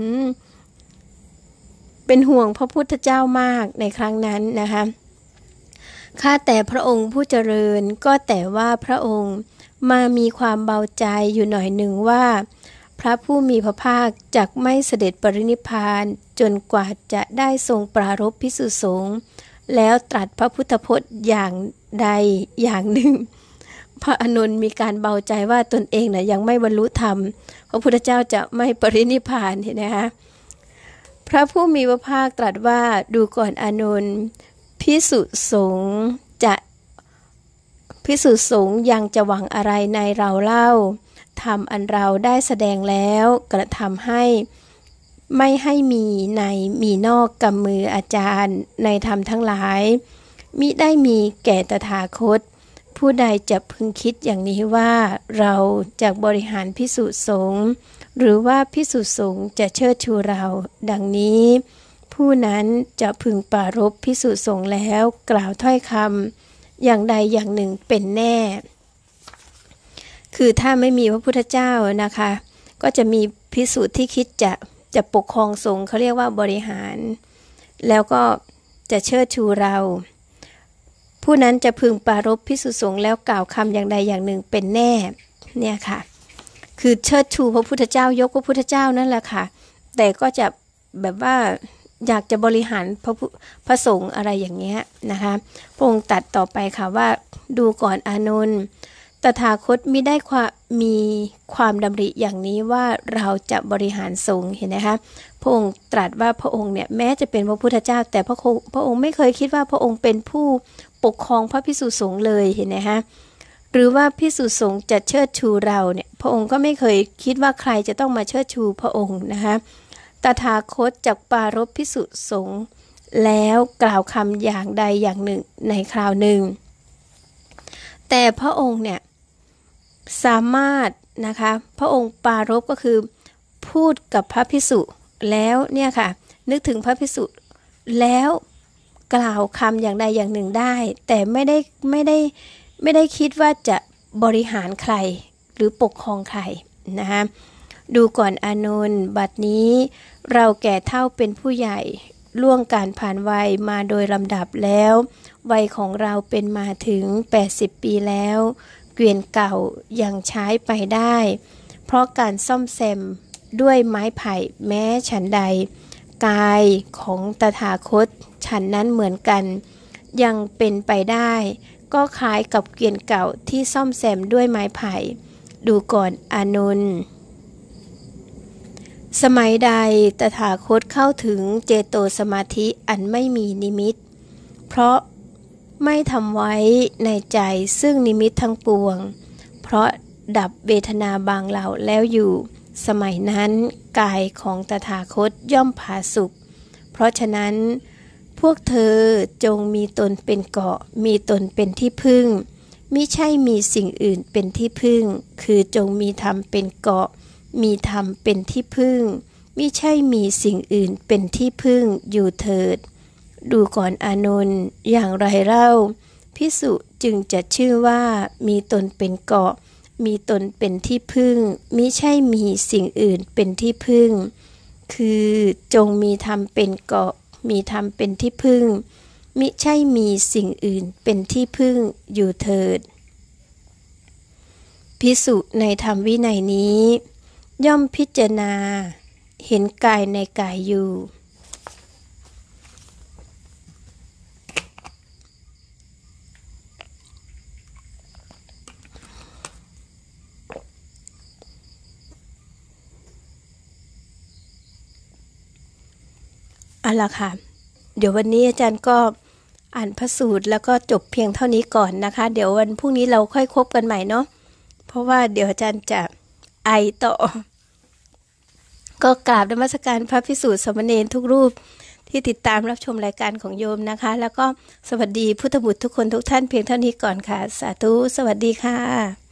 Speaker 1: เป็นห่วงพระพุทธเจ้ามากในครั้งนั้นนะคะข้าแต่พระองค์ผู้เจริญก็แต่ว่าพระองค์มามีความเบาใจอยู่หน่อยหนึ่งว่าพระผู้มีพระภาคจักไม่เสด็จปรินิพพานจนกว่าจะได้ทรงปรารภภิกษุสงฆ์แล้วตรัสพระพุทธพจน์อย่างใดอย่างหนึ่งพระอานนท์มีการเบาใจว่าตนเองน่ะยังไม่บรรลุธรรมพระพุทธเจ้าจะไม่ปรินิพพานเห็นไหมคะพระผู้มีพระภาคตรัสว่าดูก่อนอานนท์ภิกษุสงฆ์ยังจะหวังอะไรในเราเล่าธรรมอันเราได้แสดงแล้วกระทำให้ไม่ให้มีในมีนอกกำมืออาจารย์ในธรรมทั้งหลายมิได้มีแก่ตถาคตผู้ใดจะพึงคิดอย่างนี้ว่าเราจะบริหารภิกษุสงฆ์หรือว่าภิกษุสงฆ์จะเชิดชูเราดังนี้ผู้นั้นจะพึงปรารภภิกษุสงฆ์แล้วกล่าวถ้อยคำอย่างใดอย่างหนึ่งเป็นแน่คือถ้าไม่มีพระพุทธเจ้านะคะก็จะมีภิกษุที่คิดจะปกครองสงฆ์เขาเรียกว่าบริหารแล้วก็จะเชิดชูเราผู้นั้นจะพึงปรารภภิกษุสงฆ์แล้วกล่าวคำอย่างใดอย่างหนึ่งเป็นแน่เนี่ยค่ะคือเชิดชูพระพุทธเจ้ายกพระพุทธเจ้านั่นแหละค่ะแต่ก็จะแบบว่าอยากจะบริหารพระสงฆ์อะไรอย่างเงี้ยนะคะพระองค์ตรัสต่อไปค่ะว่าดูก่อนอานนท์ตถาคตมิได้มีความดำริอย่างนี้ว่าเราจะบริหารสงฆ์เห็นไหมคะพระองค์ตรัสว่าพระองค์เนี่ยแม้จะเป็นพระพุทธเจ้าแต่พระองค์ไม่เคยคิดว่าพระองค์เป็นผู้ปกครองพระภิกษุสงฆ์เลยเห็นไหมคะหรือว่าภิกษุสงฆ์จะเชิดชูเราเนี่ยพระองค์ก็ไม่เคยคิดว่าใครจะต้องมาเชิดชูพระองค์นะคะตถาคตจักปรารภภิกษุสงฆ์แล้วกล่าวคำอย่างใดอย่างหนึ่งในคราวหนึ่งแต่พระองค์เนี่ยสามารถนะคะพระองค์ปรารภก็คือพูดกับพระภิกษุแล้วเนี่ยค่ะนึกถึงพระภิกษุแล้วกล่าวคำอย่างใดอย่างหนึ่งได้แต่ไม่ได้คิดว่าจะบริหารใครหรือปกครองใครนะคะดูก่อนอานนท์บัดนี้เราแก่เฒ่าเป็นผู้ใหญ่ล่วงการผ่านวัยมาโดยลำดับแล้ววัยของเราเป็นมาถึง80 ปีแล้วเกวียนเก่ายังใช้ไปได้เพราะการซ่อมแซมด้วยไม้ไผ่แม้ฉันใดกายของตถาคตฉันนั้นเหมือนกันยังเป็นไปได้ก็คล้ายกับเกวียนเก่าที่ซ่อมแซมด้วยไม้ไผ่ดูก่อนอานนท์สมัยใดตถาคตเข้าถึงเจโตสมาธิอันไม่มีนิมิตเพราะไม่ทำไว้ในใจซึ่งนิมิตทั้งปวงเพราะดับเวทนาบางเหล่าแล้วอยู่สมัยนั้นกายของตถาคตย่อมผาสุกเพราะฉะนั้นพวกเธอจงมีตนเป็นเกาะมีตนเป็นที่พึ่งมิใช่มีสิ่งอื่นเป็นที่พึ่งคือจงมีธรรมเป็นเกาะมีธรรมเป็นที่พึ่งมิใช่มีสิ่งอื่นเป็นที่พึ่งอยู่เถิดดูก่อนอานนท์อย่างไรเล่าภิกษุจึงจะชื่อว่ามีตนเป็นเกาะมีตนเป็นที่พึ่งมิใช่มีสิ่งอื่นเป็นที่พึ่งคือจงมีธรรมเป็นเกาะมีธรรมเป็นที่พึ่งมิใช่มีสิ่งอื่นเป็นที่พึ่งอยู่เถิดภิกษุในธรรมวินัยนี้ย่อมพิจารณาเห็นกายในกายอยู่เอาล่ะค่ะเดี๋ยววันนี้อาจารย์ก็อ่านพระสูตรแล้วก็จบเพียงเท่านี้ก่อนนะคะเดี๋ยววันพรุ่งนี้เราค่อยคบกันใหม่เนาะเพราะว่าเดี๋ยวอาจารย์จะไอต่อก็กราบนมัสการพระภิกษุสามเณรทุกรูปที่ติดตามรับชมรายการของโยมนะคะแล้วก็สวัสดีพุทธบุตรทุกคนทุกท่านเพียงเท่านี้ก่อนค่ะสาธุสวัสดีค่ะ